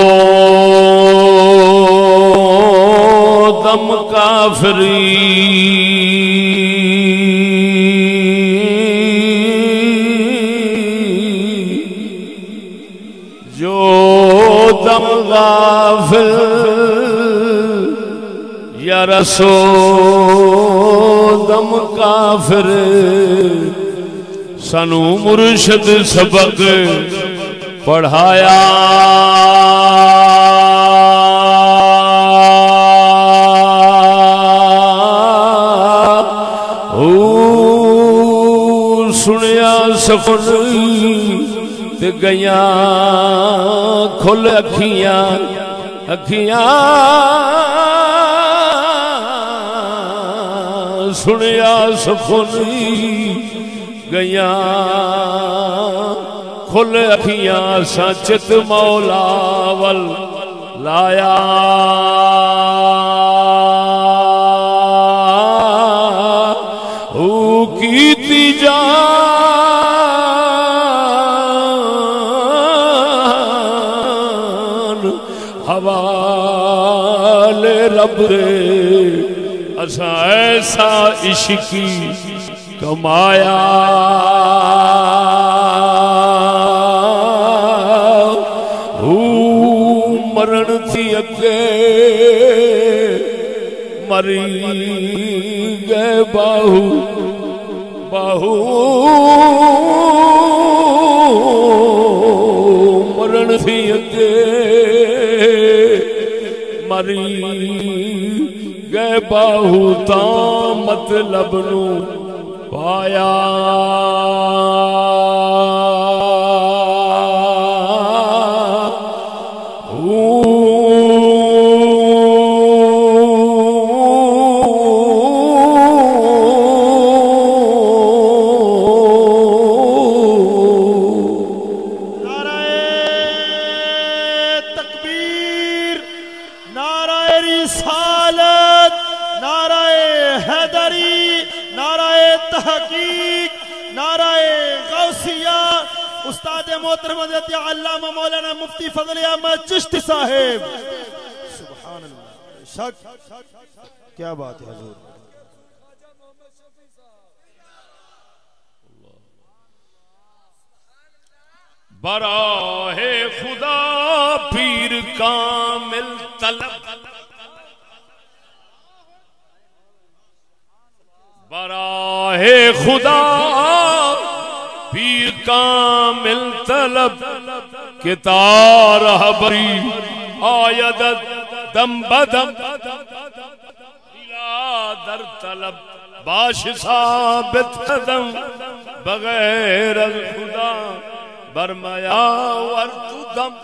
दम काफरी, जो दम गाफिल या रसो दम काफिर। सानू मुर्शिद सबक पढ़ाया, खुल अखियां अखियां सुनिया सुखुनी गया खुल अखियां सचित मौला वल लाया ओ कीती जान हवाले रब रे असा ऐसा इश्की कमाया मरण थी अगे मरी गए बाहू बाहू मरण थी अगे मरी गए बाहू ता मतलब नू पाया अल्लामा मौलाना मुफ्ती फजल अहमद चिश्ती साहेब सुभान अल्लाह शक क्या बात है हुजूर बराहे खुदा पीर कामिल तलब बराहे खुदा पीर कामिल तलब के तार हबरी आयदत दम बदम दर तलब बाश साबित कदम बगैर खुदा बरमाया वर्तु दम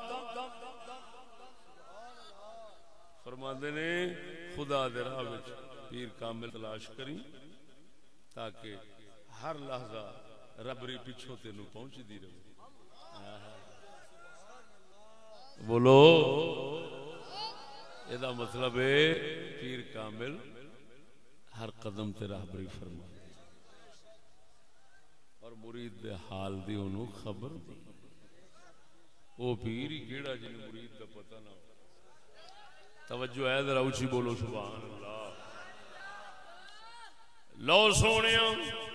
फरमाते ने खुदा दे राह विच पीर कामिल तलाश करी ताकि हर लहजा रबरी पिछो तेनू पहुंचती रहे बोलो एदा मतलब है पीर कामिल हर कदम ते रहबरी फरमा और मुरीद दे हाल दी ओनू खबर ओ पीर ही केड़ा जिन्हें मुरीद दा पता ना हो तवज्जो है जरा ऊंची बोलो सुभान अल्लाह लो सोनिया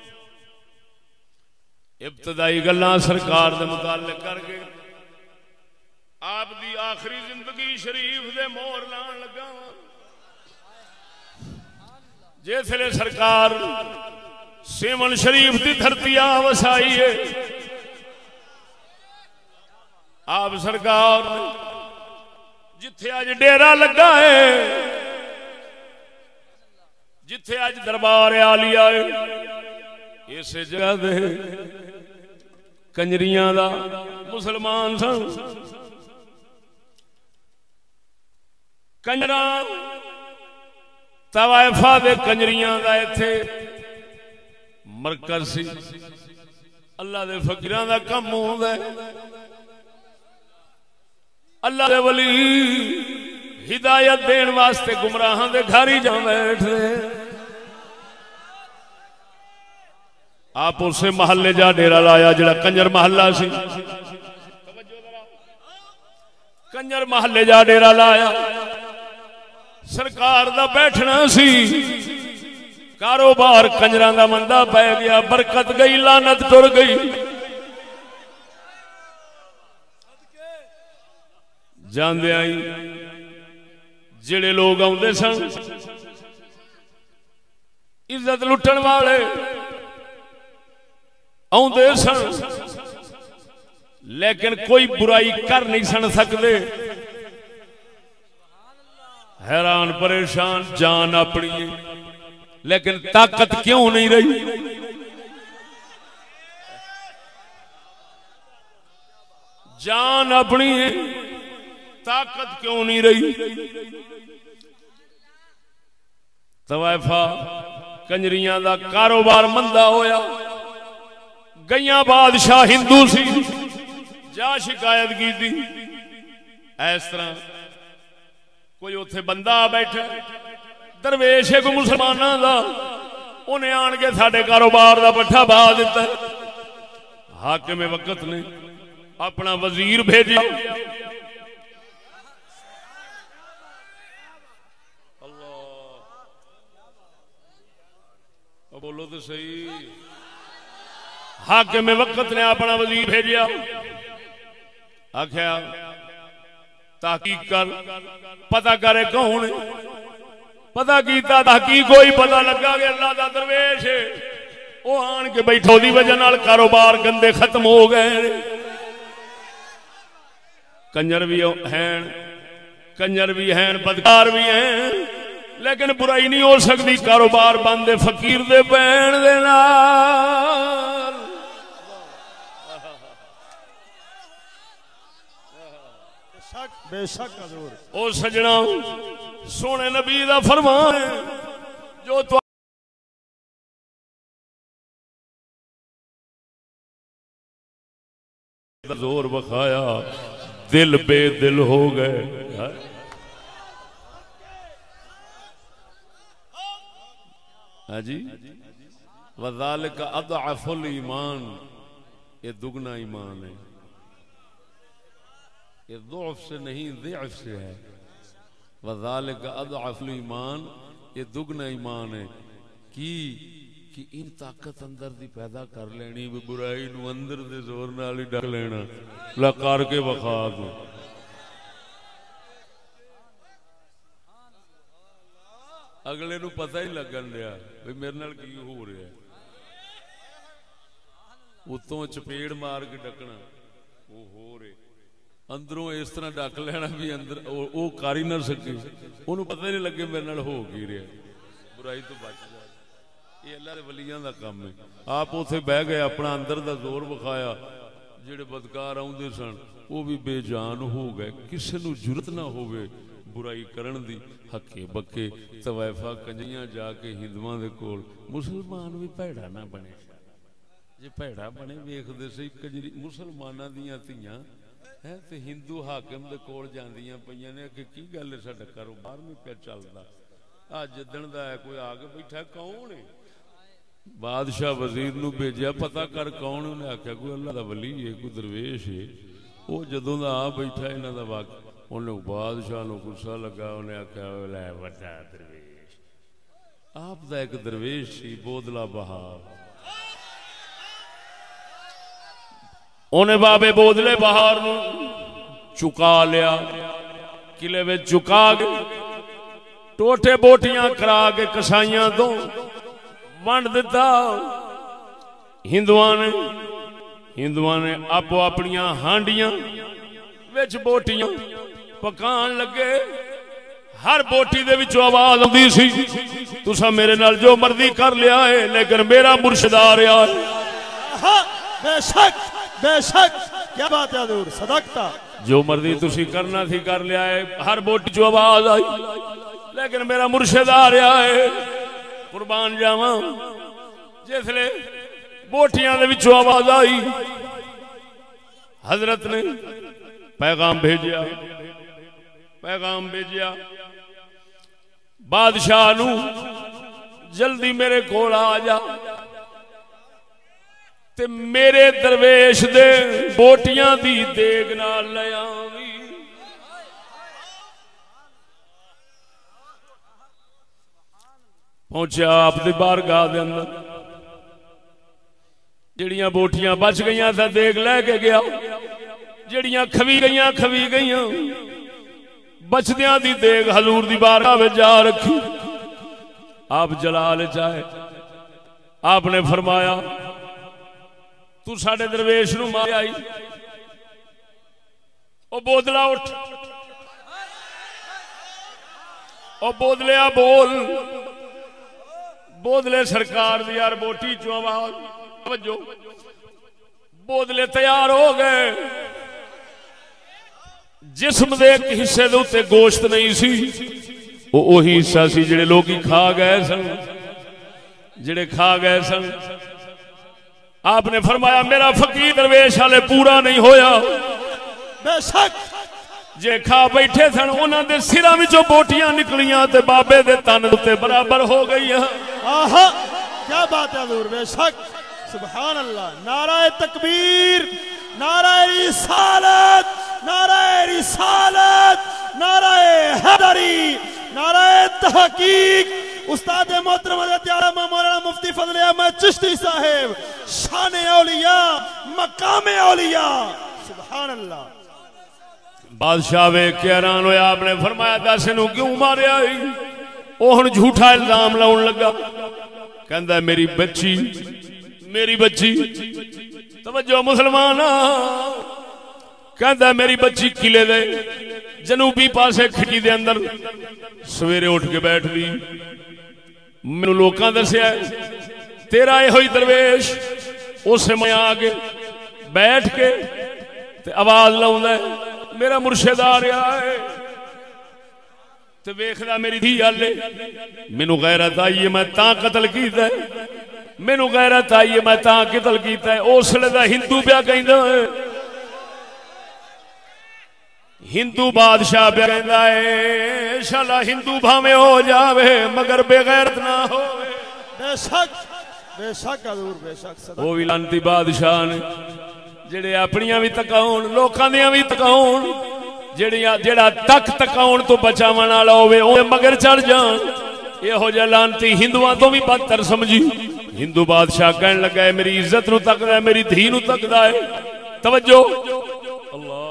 इब्तदाई गल्लां सरकार दे मुताल्लिक करके आप दी आखिरी जिंदगी शरीफ दे मोहर लान लगा जिसले सरकार सेवन शरीफ की धरती आ वसाई है आप सरकार जिथे अज डेरा लगा है जिथे अज दरबार आलिया है इस जगह दे कंजरियां दा मुसलमान सन कंजरा तवायफा दे कंजरियां दा इत्थे मरकज सी अल्लाह दे फकीरां दा कम होंदा है अल्लाह दे वली हिदायत देने वास्ते गुमराहां दे घर ही जा बैठे आप उसे महल्ले जा डेरा लाया जड़ा कंजर महल्ला सी कंजर महल्ले जा डेरा लाया सरकार दा बैठना सी कारोबार कंजरां दा मंदा पै गया बरकत गई लानत टुर गई जांदे आई जेड़े लोग आउंदे सन इज्जत लुटन वाले आउंदे सन लेकिन कोई बुराई कर नहीं सन सकते हैरान परेशान जान अपनी लेकिन ताकत क्यों नहीं रही जान अपनी है, ताकत क्यों नहीं रही। तवाइफा कंजरियां दा कारोबार मंदा होया, गईयां बादशाह हिंदू सी, जा शिकायत की थी। इस तरह कोई उथे बंदा बैठा दरवेश है कोई मुसलमाना दा, उन्हें आन के साडे कारोबार दा पट्ठा पा दिता। हाकिम वक्त ने अपना वजीर भेजा, अल्लाह बोलो तो सही। हाकिम वक्त ने अपना वजीर भेजा, आख्या तहकीक कर, पता करे कौन है। पता कीता, तहकीक कोई पता लगा कि अल्लाह दा दरवेश है। वो आन के बैठो दी वजह नाल कारोबार गंदे खत्म हो गए। कंजर भी हैं, कंजर भी हैं, बदकार भी हैं, लेकिन बुराई नहीं हो सकती। कारोबार बंद है फकीर दे पैण दे नाल। बेशक हजूर। ओ सजना, सोने नबी दा फरमान है, जो तो जोर बखाया दिल बेदिल हो गए। हाजी वज़ालिक अदअफुल ईमान, ये दुगना ईमान है, ये दुअफ से नहीं ज़िअफ से है। वज़ालिक अदअफुल ईमान, ये दुगना ईमान है कि कि इन ताकत अंदर दी पैदा कर लेनी, भी बुराई नू अंदर दे जोर नाल ही डक लेना। ला करके वखा दो। अगले नू पता ही लगन दिया भी मेरे नाल की हो रहा है। उतों चपेड़ मार के डकना, वो हो रहे अंदरों इस तरह डक लेना भी अंदर वो कर ही ना सके, उन्होंने पता ही नहीं लगे मेरे नाल हो की रहा। बुराई तो बच जाए, ये अल्लाह दे वलियां दा काम है। आप उथे बह गए, अपना अंदर दा जोर विखाया, जेड़े बदकार आउंदे सन वो भी बेजान हो गए। किसी नूं जुरत ना होवे बुराई करन दी। हके बके तवाइफा कंजरियां जाके हिंदुआं दे कोल, मुसलमान भी भैड़ा ना बने। जे भैड़ा बने वेखदे सही कंजरी मुसलमानां दीयां धीआं है ते हिंदू हाकिम दे कोल जांदियां पईयां ने कि की गल है, साडा कारोबार नहीं पिया चलदा। अज जिदण दा है कोई आके बैठा, कौन है? बादशाह वजीर नूं भेजिया, पता कर कौन। उन्हें आख्या कोई अल्लाह दा वली है, कोई दरवेश है। वो जदों दा आ बैठा इन्हां दा वाक, उन्हें बादशाह नूं गुस्सा लगा। उन्हें आख्या लै वड्डा दरवेश, आप दा एक दरवेश सी बोदला बहार। उन्हें बाबे बोदले बहार नूं चुका लिया, किले में चुका के टोटे बोटियां करा के कसाइयां तो वंड दिता। हिंदुआं ने हिंदुआं ने आपो अपनियां हांडियां विच बोटियां पकान लगे। हर बोटी दे विचों आवाज आउंदी सी, तुसा मेरे नाल जो मर्जी कर लिया है, लेकिन मेरा मुर्शिद आ रहा है। बेशक बेशक, क्या बात है हजूर, सदकता। जो मर्जी तुसी करना थी कर लिया है। हर बोटी चो आवाज आई, लेकिन मेरा मुर्शिद आ रहा है। कुर्बान जावा, जिसले बोटियां दे विचों आवाज आई, हजरत ने पैगाम भेजिया पैगाम भेजिया बादशाह नू, जल्दी मेरे कोल आ जा ते मेरे दरवेश दे बोटियां दी देग नाल ले आवी। पहुंचा आप दी बारगाह दे अंदर, जड़ियां बोटियां बच गईयां था देग लैके गया, जड़ियां खवी गईयां खवी गईयां। बचदियां दी देग हजूर दी बारगाह में जा रखी। आप जलाल चाहे, आपने फरमाया तू साडे दरवेश नूं मार आई। ओ बोदला उठ, ओ बोदलिया बोल। बोदले सरकार दी यार बोटी चो आवाज, बोदले तैयार हो गए। जिस्म दे एक हिस्से दे उत्ते गोश्त नहीं सी, वो ओही हिस्सा सी जिहड़े लोग खा गए सन, जिहड़े खा गए सन। आपने फरमाया मेरा फकीर दरवेश हाले पूरा नहीं होया। बेशक जे खा बैठे सन उन्हां दे सिरां विचों बोटियां निकलियां ते बाबे दे तन उत्ते बराबर हो गई। आहा क्या बात है हुजूर, बेशक सुभान अल्लाह। नाराए तकबीर, नाराए रिसालत, नाराए रिसालत, नाराए हैदरी, नाराए तहकीक। उस्ताद मोहतरम हज़रत आला मौलाना मुफ्ती फजल अहमद चिश्ती साहिब, शान औलिया, मकाम औलिया, सुभान अल्लाह। बादशाह वे के हैरान होया। आपने फरमाया दस इनू क्यों मारिया? वो हुण झूठा इल्जाम लाउण लगा। कहंदा मेरी बच्ची, मेरी बच्ची, तवज्जो मुसलमान, कहंदा मेरी बच्ची किले दे जनूबी पासे खिड़ी दे अंदर सवेरे उठ के बैठ दी। मैनू लोकां दस्या तेरा ये होई दरवेश उस समय आके बैठ के ते आवाज लाउंदा मेरा मुर्शिद आ रहा है ते वेखदा मेरी धी हाले। मैनू गैरत आई है, मैं तां कतल कीता है, मैनू गैरत आई है, मैं तां कतल कीता है। उसले दा हिंदू पिया कहंदा है, हिंदू बादशाह पिया कहंदा है शाला हिंदू भावे हो जावे मगर बेगैरत ना हो। बेशक बेशक हजूर बेशक। वो भी लानती बादशाह ने जेड़े अपनियां भी तकाउण लोकां दियां भी तकाउण, जेड़ियां जेड़ा तक तकाउण तो बचावन वाला होवे ओदे मगर चढ़ जान। इहो जिहा लानती हिंदुआं तो भी बदतर समझी। हिंदू बादशाह कहन लगा है मेरी इज्जत नूं तकदा है, मेरी धी नूं तकदा है। तवज्जो अल्लाह,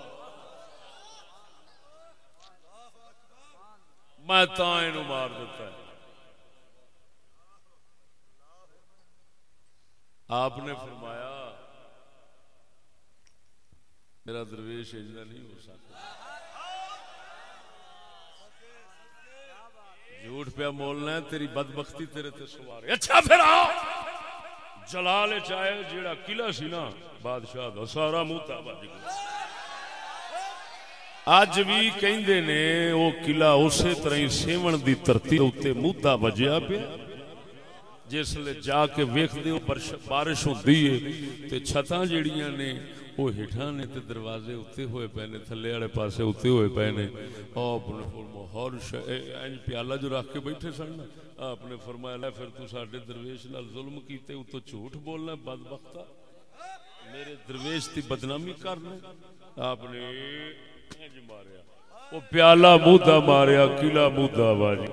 मैं तां इहनूं मार दिता है। आपने फरमाया मेरा दरवेश इजना नहीं हो सकता। झूठ पे बोलना है, तेरी बदबख्ती तेरे ते सवार। अच्छा फिर आओ जलाल चाहे जेड़ा किला सी ना बादशाह दा सारा मूता भज गया। अज भी कहंदे ने वो किला उसे तरह ही सेवन दी धरती उत्ते मूता वजया पिया। जिसले जाके वेखदे हो बारिश होंदी है ते छतां जेड़ियां ने वो हेठां ने ते दरवाजे उत्ते होए पे ने, थल्ले वाले पासे उत्ते होए पे ने। आपने फरमाया हर इंज प्याला जो रख के बैठे सन ना, आपने फरमाया फिर तू साडे दरवेश नाल जुल्म कीते, उतो झूठ बोलना बदबख्ता, मेरे दरवेश की बदनामी करना। आपने इंज मारिया, वो प्याला मूदा मारिया, किला मूदा वाजी।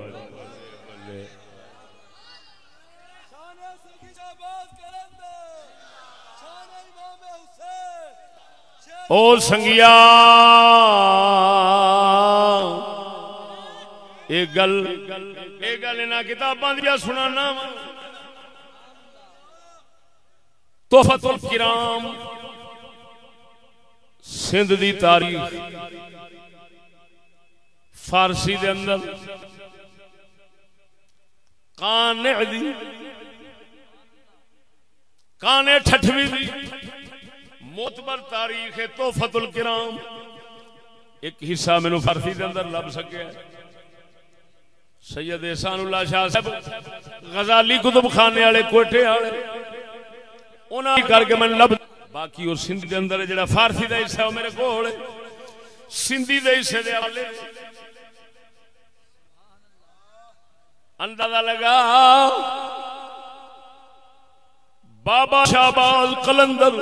ओ संगिया एक गल एक गल इन्हां किताबां दियां सुनाना वा। तोहफतुल किराम सिंध दी तारीख फारसी दे अंदर काने दी काने ठठवी दी मोतबर तारीख है तोहफतुल किराम। एक हिस्सा मैनू फारसी के अंदर लभ सके। सैयद एहसानुल्लाह शाह साहब गजाली कुतुब खाने वाले कोठे वाले उन्होंने करके मैं लभ। बाकी वो सिंध के अंदर जो फारसी का हिस्सा मेरे को सिंधी के हिस्से के हवाले अंदाजा लगा। बाबा शाहबाज कलंदर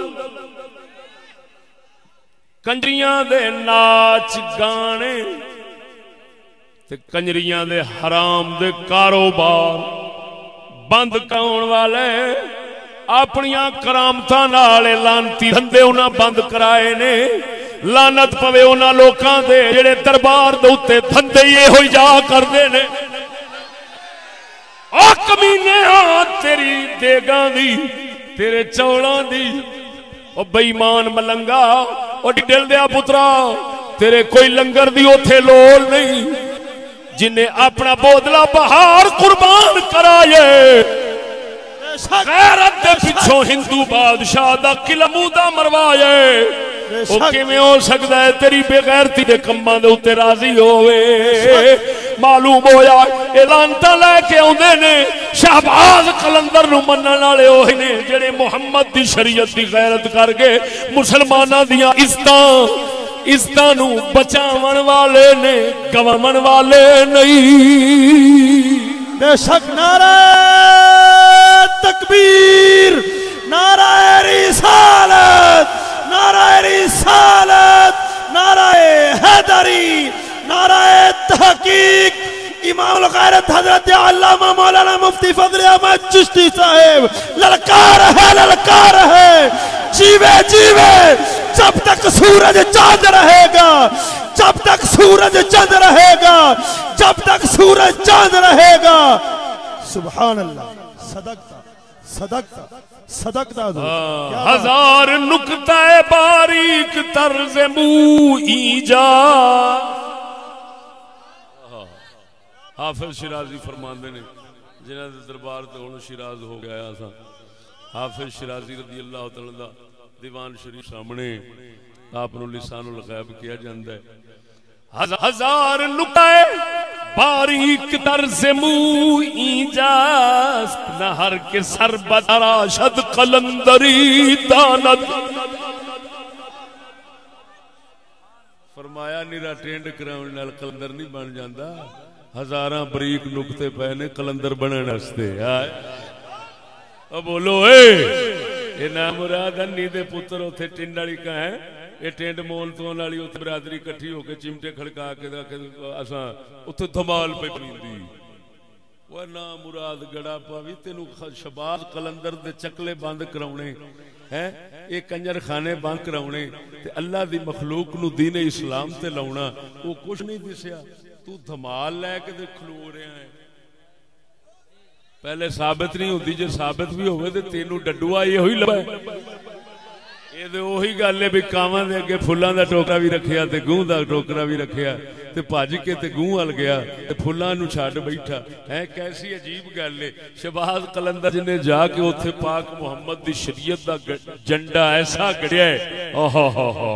कंजरियां दे नाच गाने ते कंजरियां दे हराम दे कारोबार बंद कराउण वाले अपनियां करामतां नाल लानती धंधे उन्हां बंद कराए ने। लानत पवे उन्हां लोकां दे जेड़े दरबार दे उत्ते धंधे ही इहो जा करदे ने। ओ कमीने तेरी देगां दी तेरे चौलां दी ओ बेईमान मलंगा ओ डिल दिया पुत्रा तेरे कोई लंगर दी उथे लोड़ नहीं जिन्हें अपना बोदला बहार कुर्बान कराए। गैरत दे पिछों हिंदू बादशाह दा किला मूदा मरवाए। वो किवें हो सकता है तेरी बेगैरती दे कम्मां दे उत्ते राजी होवे। मालूम होया ऐलानता लैके आउंदे ने शहबाज कलंदर नूं मनण वाले ओही ने जेड़े मुहम्मद दी शरीयत दी गैरत करके मुसलमानां दियां इज्जतां इज्जतां नूं बचावन वाले ने, गवावन वाले नहीं। बेशक नारा तकबीर, नारा रिसालत, नारा रिसालत, नारा हैदरी, नारा तहकीक। इमाम गैरत हजरत अल्लामा मौलाना मुफ्ती फजल अहमद चिश्ती साहेब ललकार है, ललकार है। जीवे जीवे जब तक सूरज चांद रहेगा, जब तक सूरज चांद रहेगा, जब तक सूरज चांद रहेगा। सुभान अल्लाह। सदकता सदकता सदकता। हजार नुक्ता बारीक तर्ज मुँह ईजा। हाफिज शिराजी फरमाते ने जिन्हों के दरबार तो हूँ शिराज हो गया था। हाफिज शिराजी रज़ी अल्लाह तआला दा दीवान शरीफ सामने आपनों लिसानुल गैब किया जाता है। हजार नुक्ता बारीक तर्ज मुँह ईजा नहर के सरबत राशद कलंदरी दानत। फरमाया निरा टेंड कराउण नाल कलंदर नहीं बन जाता, हजारां बरीक नुकते पे ने कलंदर बनने वास्ते। बोलो ए ना मुराद अन्नी दे पुत्र उथे टिंड वाली का है, ये टेंड मोल तो वाली उथे बरादरी इकट्ठी होकर चिमटे खड़का के असा उथे धमाल पे पींदी। वो ना मुराद गड़ा पावी तेनू शहबाज कलंदर दे चकले बंद कराउणे है, ये कंजर खाने बंद कराउणे ते अल्लाह दी मखलूक नू दीन इस्लाम ते लाउणा, वो कुछ नहीं दिसया। तू धमाल लैके दे खलो रहा है। पहले साबित नहीं होती, जो साबित भी होवे ते तेनू डड्डूआ ये ही लभे। ये तो ओही गल है भी कावां दे अगे फुल्लां दा टोकरा भी रखिया ते गूं दा टोकरा भी रखिया ते भज के ते गूं अल गया ते फुल्लां नू छड्ड बैठा है। कैसी अजीब गल है। शहबाज कलंदर ने जाके उत्थे पाक मुहम्मद दी शरीयत दा झंडा ऐसा गड़िया है। ओहो हो हो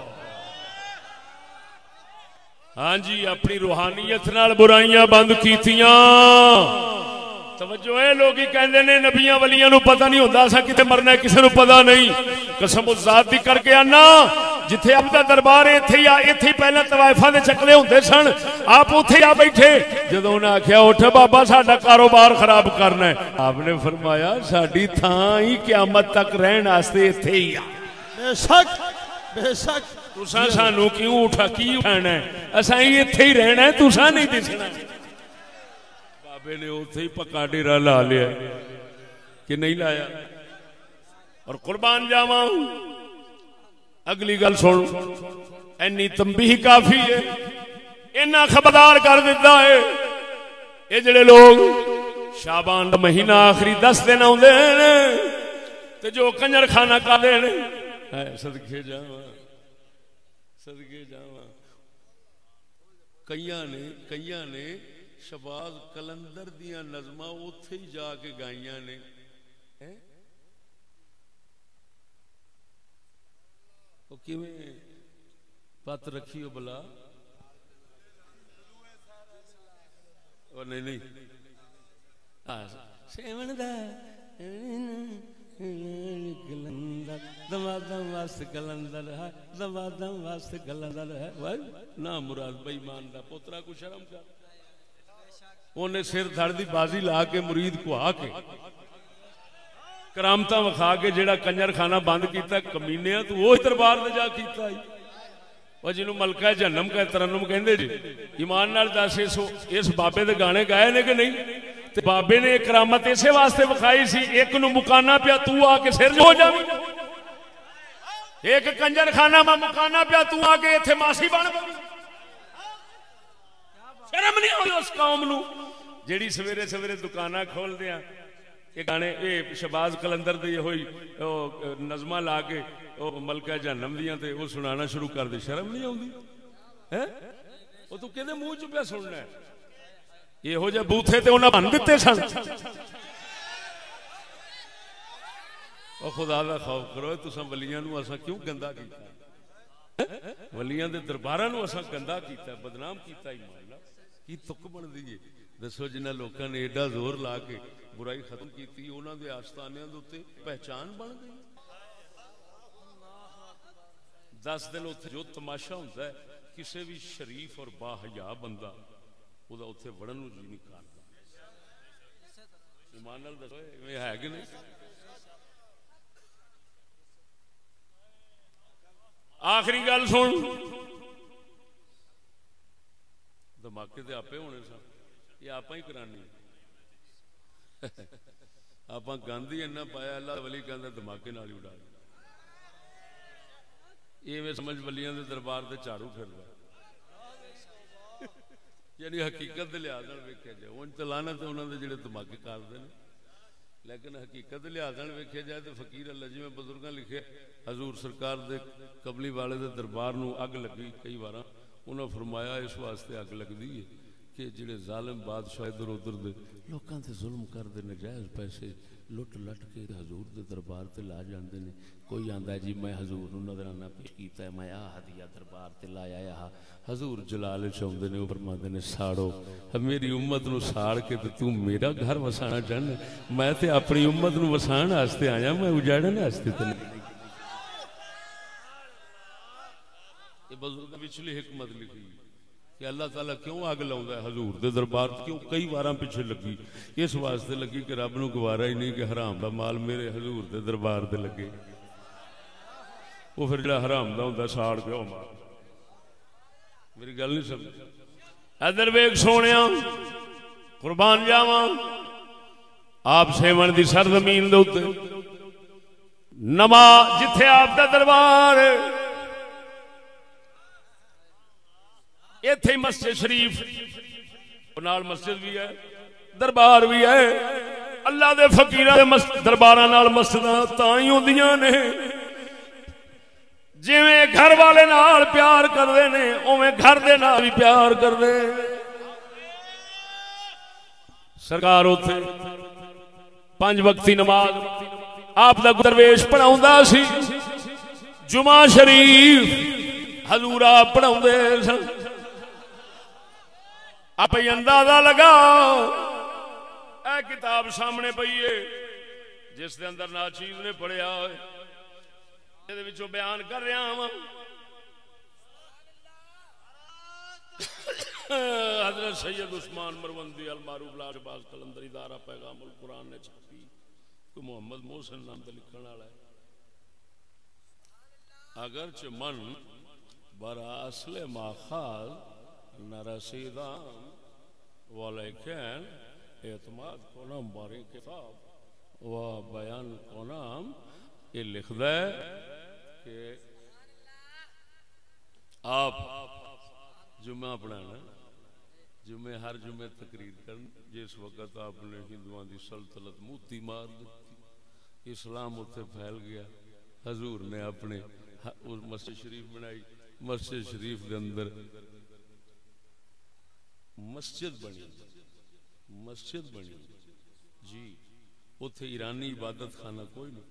हाँ जी, अपनी रूहानियत नाल बुराइयां बंद कीतियां। तवज्जो है, लोग ही कहते ने नबियां वलियां नू पता नहीं होंदा, असा किते मरना है किसी नू पता नहीं। कसम उस जात दी करके आना जिथे अब दा दरबार है इथे आ, इथे पहले तवाइफां दे चकले हुंदे सन, आप उथे आ बैठे। जदों उन्हें आख्या उठ बाबा साडा कारोबार खराब करना है, आपने फरमाया साडी थां ही क़यामत तक रहण वास्ते इथे ही आ। बेशक बेशक तुसा सानू क्यों उठा की उठाना है, असा ही इथे ही रहना है, तुसा नहीं दिसना। बाबे ने उथे ही पक्का डेरा ला लिया कि नहीं लाया। और कुर्बान जावा, अगली गल सुन, इन्नी तंबीह काफी है, इन्ना खबरदार कर दिता है। ये जड़े लोग शाबान का महीना आखिरी दस दिन आउंदे ने ते जो कंजर खाना करदे ने, सदके जावा सदके जावा। कईयां ने कईयां ने शहबाज कलंदर दियां नज़मां उत्थे ही जाके गाइयां ने। वो किवें पत रखी हो भला? और नहीं नहीं सेवन दा कलंदर दमादम वास्त कलंदर है, दमादम वास्त कलंदर है। भाई ना मुराद बेईमान दा पुत्रा को शर्म कर। उन्हें सिर धड़ दी बाजी ला के मुरीद को आके करामता विखा के जेड़ा कंजर खाना बंद किया कमीने तू वो दरबार ले जा किया। और जिन्होंने मलका जन्नम का तरन्नुम कहते जी, ईमान नाल दस इस, इस बाबे दे गाने गाए ने कि नहीं? ते बाबे ने करामत इसे वास्ते विखाई सी, एक नू मुकाना पिया तू आके सिर हो जा, एक कंजर खाना मैं मुकाना पिया तू आके इत्थे मासी बन। शर्म नहीं आती उस कौम नू जेड़ी सवेरे सवेरे दुकाना खोल दिया ये गाने ये शहबाज कलंदर दे होई नज़मा ला के मलका जहन्नम दियां ते वो सुनाना शुरू कर दे। शर्म नहीं आउंदी है? वो तू किहदे मुंह च पिया सुनना है? इहो जिहे बूथे ते उन्हां बन दित्ते सन। ओ खुदा दा खौफ करो, तुसां वलियां नूं असां क्यों गंदा कीता? वलियां दे दरबारां नूं असां गंदा कीता, बदनाम कीता। ईमान नाल की तुक बनदी है? दसो जिन्हां लोकां ने एडा जोर ला के बुराई खत्म की, उन्हां दे आस्थानियां दे उत्ते पहचान बन गई। दस दिन उत्थे जो तमाशा हुंदा है, किसी भी शरीफ और बाहया बंदा उहदा उत्थे वड़न नूं जी नहीं करदा। ईमान नाल दसो इवें है कि नहीं? आखिरी गल सुन, धमाके तो आपे होने सन, ये आप ही करानी। आप गांधी इन्ना पाया, अल्लाह वली कहता धमाके नाल ही उड़ा। ये समझ वलियां दे दरबार से झाड़ू फिरदा, यानी हकीकत के लिहाज नाल वेख्या जाए। उंज तो लानत है उन्होंने जिहड़े धमाके करते हैं, लेकिन हकीकत के लिहाज नाल वेख्या जाए तो फकीर अल्लाह जिवें बजुर्गों लिखे, हजूर सरकार दे कबली वाले दे दरबार नूं अग लगी। कई बार उन्होंने फरमाया इस वास्ते अग लगती है कि जिहड़े जालिम बादशाह इधर उधर दे लोकां ते जुल्म करदे, नजायज़ पैसे लुट लट के हजूर दे दरबार ते ला जाते हैं। कोई आंदा जी मैं हजूर नूं नजराना पेश कीता है, मैं आ हदिया दरबार ते लाया आ। हजूर जलाल चाहुंदे ने, फरमांदे ने साड़ो मेरी उम्मत नूं साड़ के ते तू मेरा घर वसाना चाहना? मैं ते अपनी उम्मत नूं वसाण वास्ते आया, मैं उजाड़न वास्ते ते नहीं। ये बजुर्ग पिछली हिकमत लिखी कि अल्लाह ताला क्यों अग लाउंदा है हजूर दे दरबार, क्यों कई बार पिछे लगी? इस वास्ते लगी कि रब नूं गवारा ही नहीं कि हराम दा माल मेरे हजूर दे दरबार ते लगे। वो फिर जिहड़ा हराम दा हुंदा साड़ के मार। मेरी गल नहीं समझ? इधर वेख सोहणिया, कुर्बान जावां आप सेवन दी सरजमीन दे उत्ते नमाज जिथे आप दा दरबार, इत्थे मस्जिद शरीफ नाल मस्जिद भी है, दरबार भी है। अल्लाह दे फकीरां दे दरबारां नाल मस्जिदां तां ही होंदियां ने जिवें घर वाले नाल प्यार करदे ने, उवें घर दे नाल भी प्यार करदे। सरकार उत्थे पंज वक्ती नमाज आप दा दरवेश पढ़ाउंदा सी। जुमा शरीफ हजूर आप पढ़ाउंदे सन। आप अंदाजा लगाओ, ए किताब सामने पई है जिस दे अंदर नाचीज ने पढ़िया ये विचों बयान कर रहा वा। हजरत सैयद उस्मान मरवंदी अल मारूफ लाशबाज कलंदर इदारा पैगामुल कुरान ने छापी, कोई मोहम्मद मोहसिन नाम का लिखने वाला है। अगरच मन बरा असले माखाज न रसीदाम वालेकिन एतमाद को नाम बारी किताब व बयान को नाम ये लिखदा है कि आप जुम्मा पढ़ाना, जुम्मे हर जुम्मे तकरीर कर। जिस वक्त आपने हिंदुओं की सल्तनत मूती मार दी, इस्लाम उत्थे फैल गया। हजूर ने अपने मस्जिद शरीफ बनाई, मस्जिद शरीफ के अंदर मस्जिद बनी, मस्जिद बनी जी। उत्थे ईरानी इबादत खाना कोई नहीं,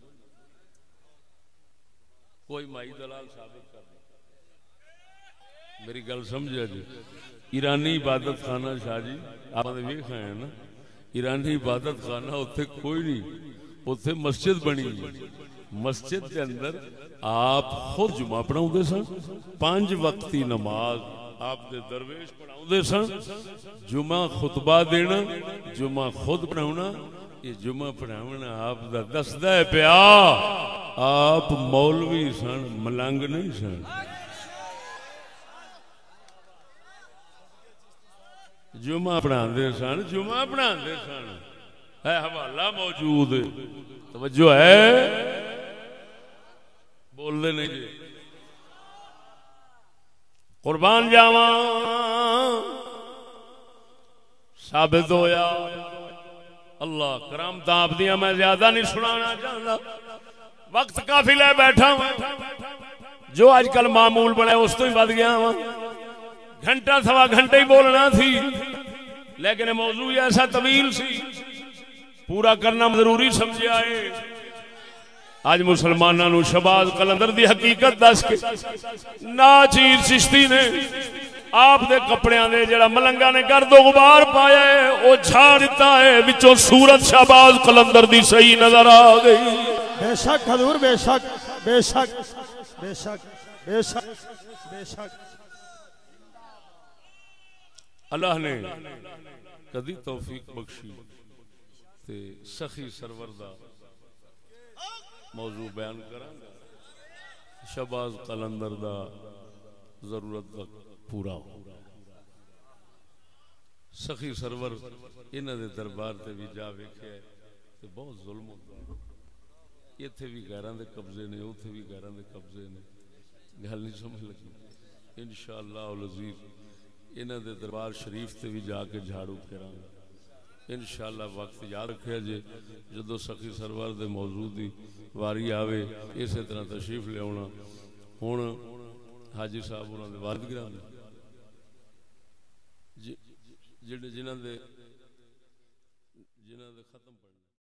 कोई माई दलाल साबित कर दे। मेरी गल समझा जी? ईरानी इबादत खाना शाह जी आप वेख आए ना, ईरानी इबादत खाना उत्थे कोई नहीं, उत्थे मस्जिद बनी। मस्जिद के अंदर आप खुद जुमा पढ़ाउंदे सन, पांच वक्ती नमाज आप दे दरवेश पढ़ाउंदे सन। जुमा खुतबा देना, जुमा खुद पढ़ाउना, ये जुमा पढ़ावना आप दा दसदा है पिया आप मौलवी सन, मलंग नहीं सन। जुमा पढ़ाते सन, जुमा पढ़ाते सन, है हवाला मौजूद, तवज्जो है, बोलते नहीं जी। कुर्बान जावा साबित होया अल्लाह करामत आप दियां मैं ज्यादा नहीं सुनाना चाहता, वक्त काफी ले बैठा हुआ। जो आजकल मामूल बना उस तो ही बद गया वहां, घंटा सवा घंटे ही बोलना थी, लेकिन मौजू ऐसा तवील सी, पूरा करना जरूरी समझा है। अज मुसलमाना नू शहबाज कलंदर दी हकीकत दस के नाचीर चिश्ती ने आप दे कपड़ियां दे जेड़ा मलंगा ने गर्दो गुबार पाया है वो झाड़ दिता है, विचों सूरत शहबाज कलंदर दी सही नजर आ गई। बेशक हजूर, बेशक बेशक बेशक बेशक बेशक। अल्लाह ने कदी तौफीक बख्शी ते सखी सरवर दा मौजू बयान करांगा, शहबाज कलंदर दा जरूरत तक पूरा हो। सखी सरवर इन्हां दे दरबार ते भी जा वेख्या ते बहुत जुल्म होंदा है, इत्थे भी गैरां दे कब्जे ने, उत्थे भी गैरां दे कब्जे ने, गल नहीं समझ लगी। इंशाअल्लाह अल अज़ीज़ इन्हां दे दरबार शरीफ ते भी जाके झाड़ू फेरांगा इंशाअल्लाह। वक्त याद रखिया जे जदों सखी सरवर दे मौजूद दी वारी आवे इस तरह तशरीफ लियाउणा। हुण हाजी साहब उन्हां दे वारिद गिरां दे जिन्हां दे जिन्हां दे खत्म पढ़ने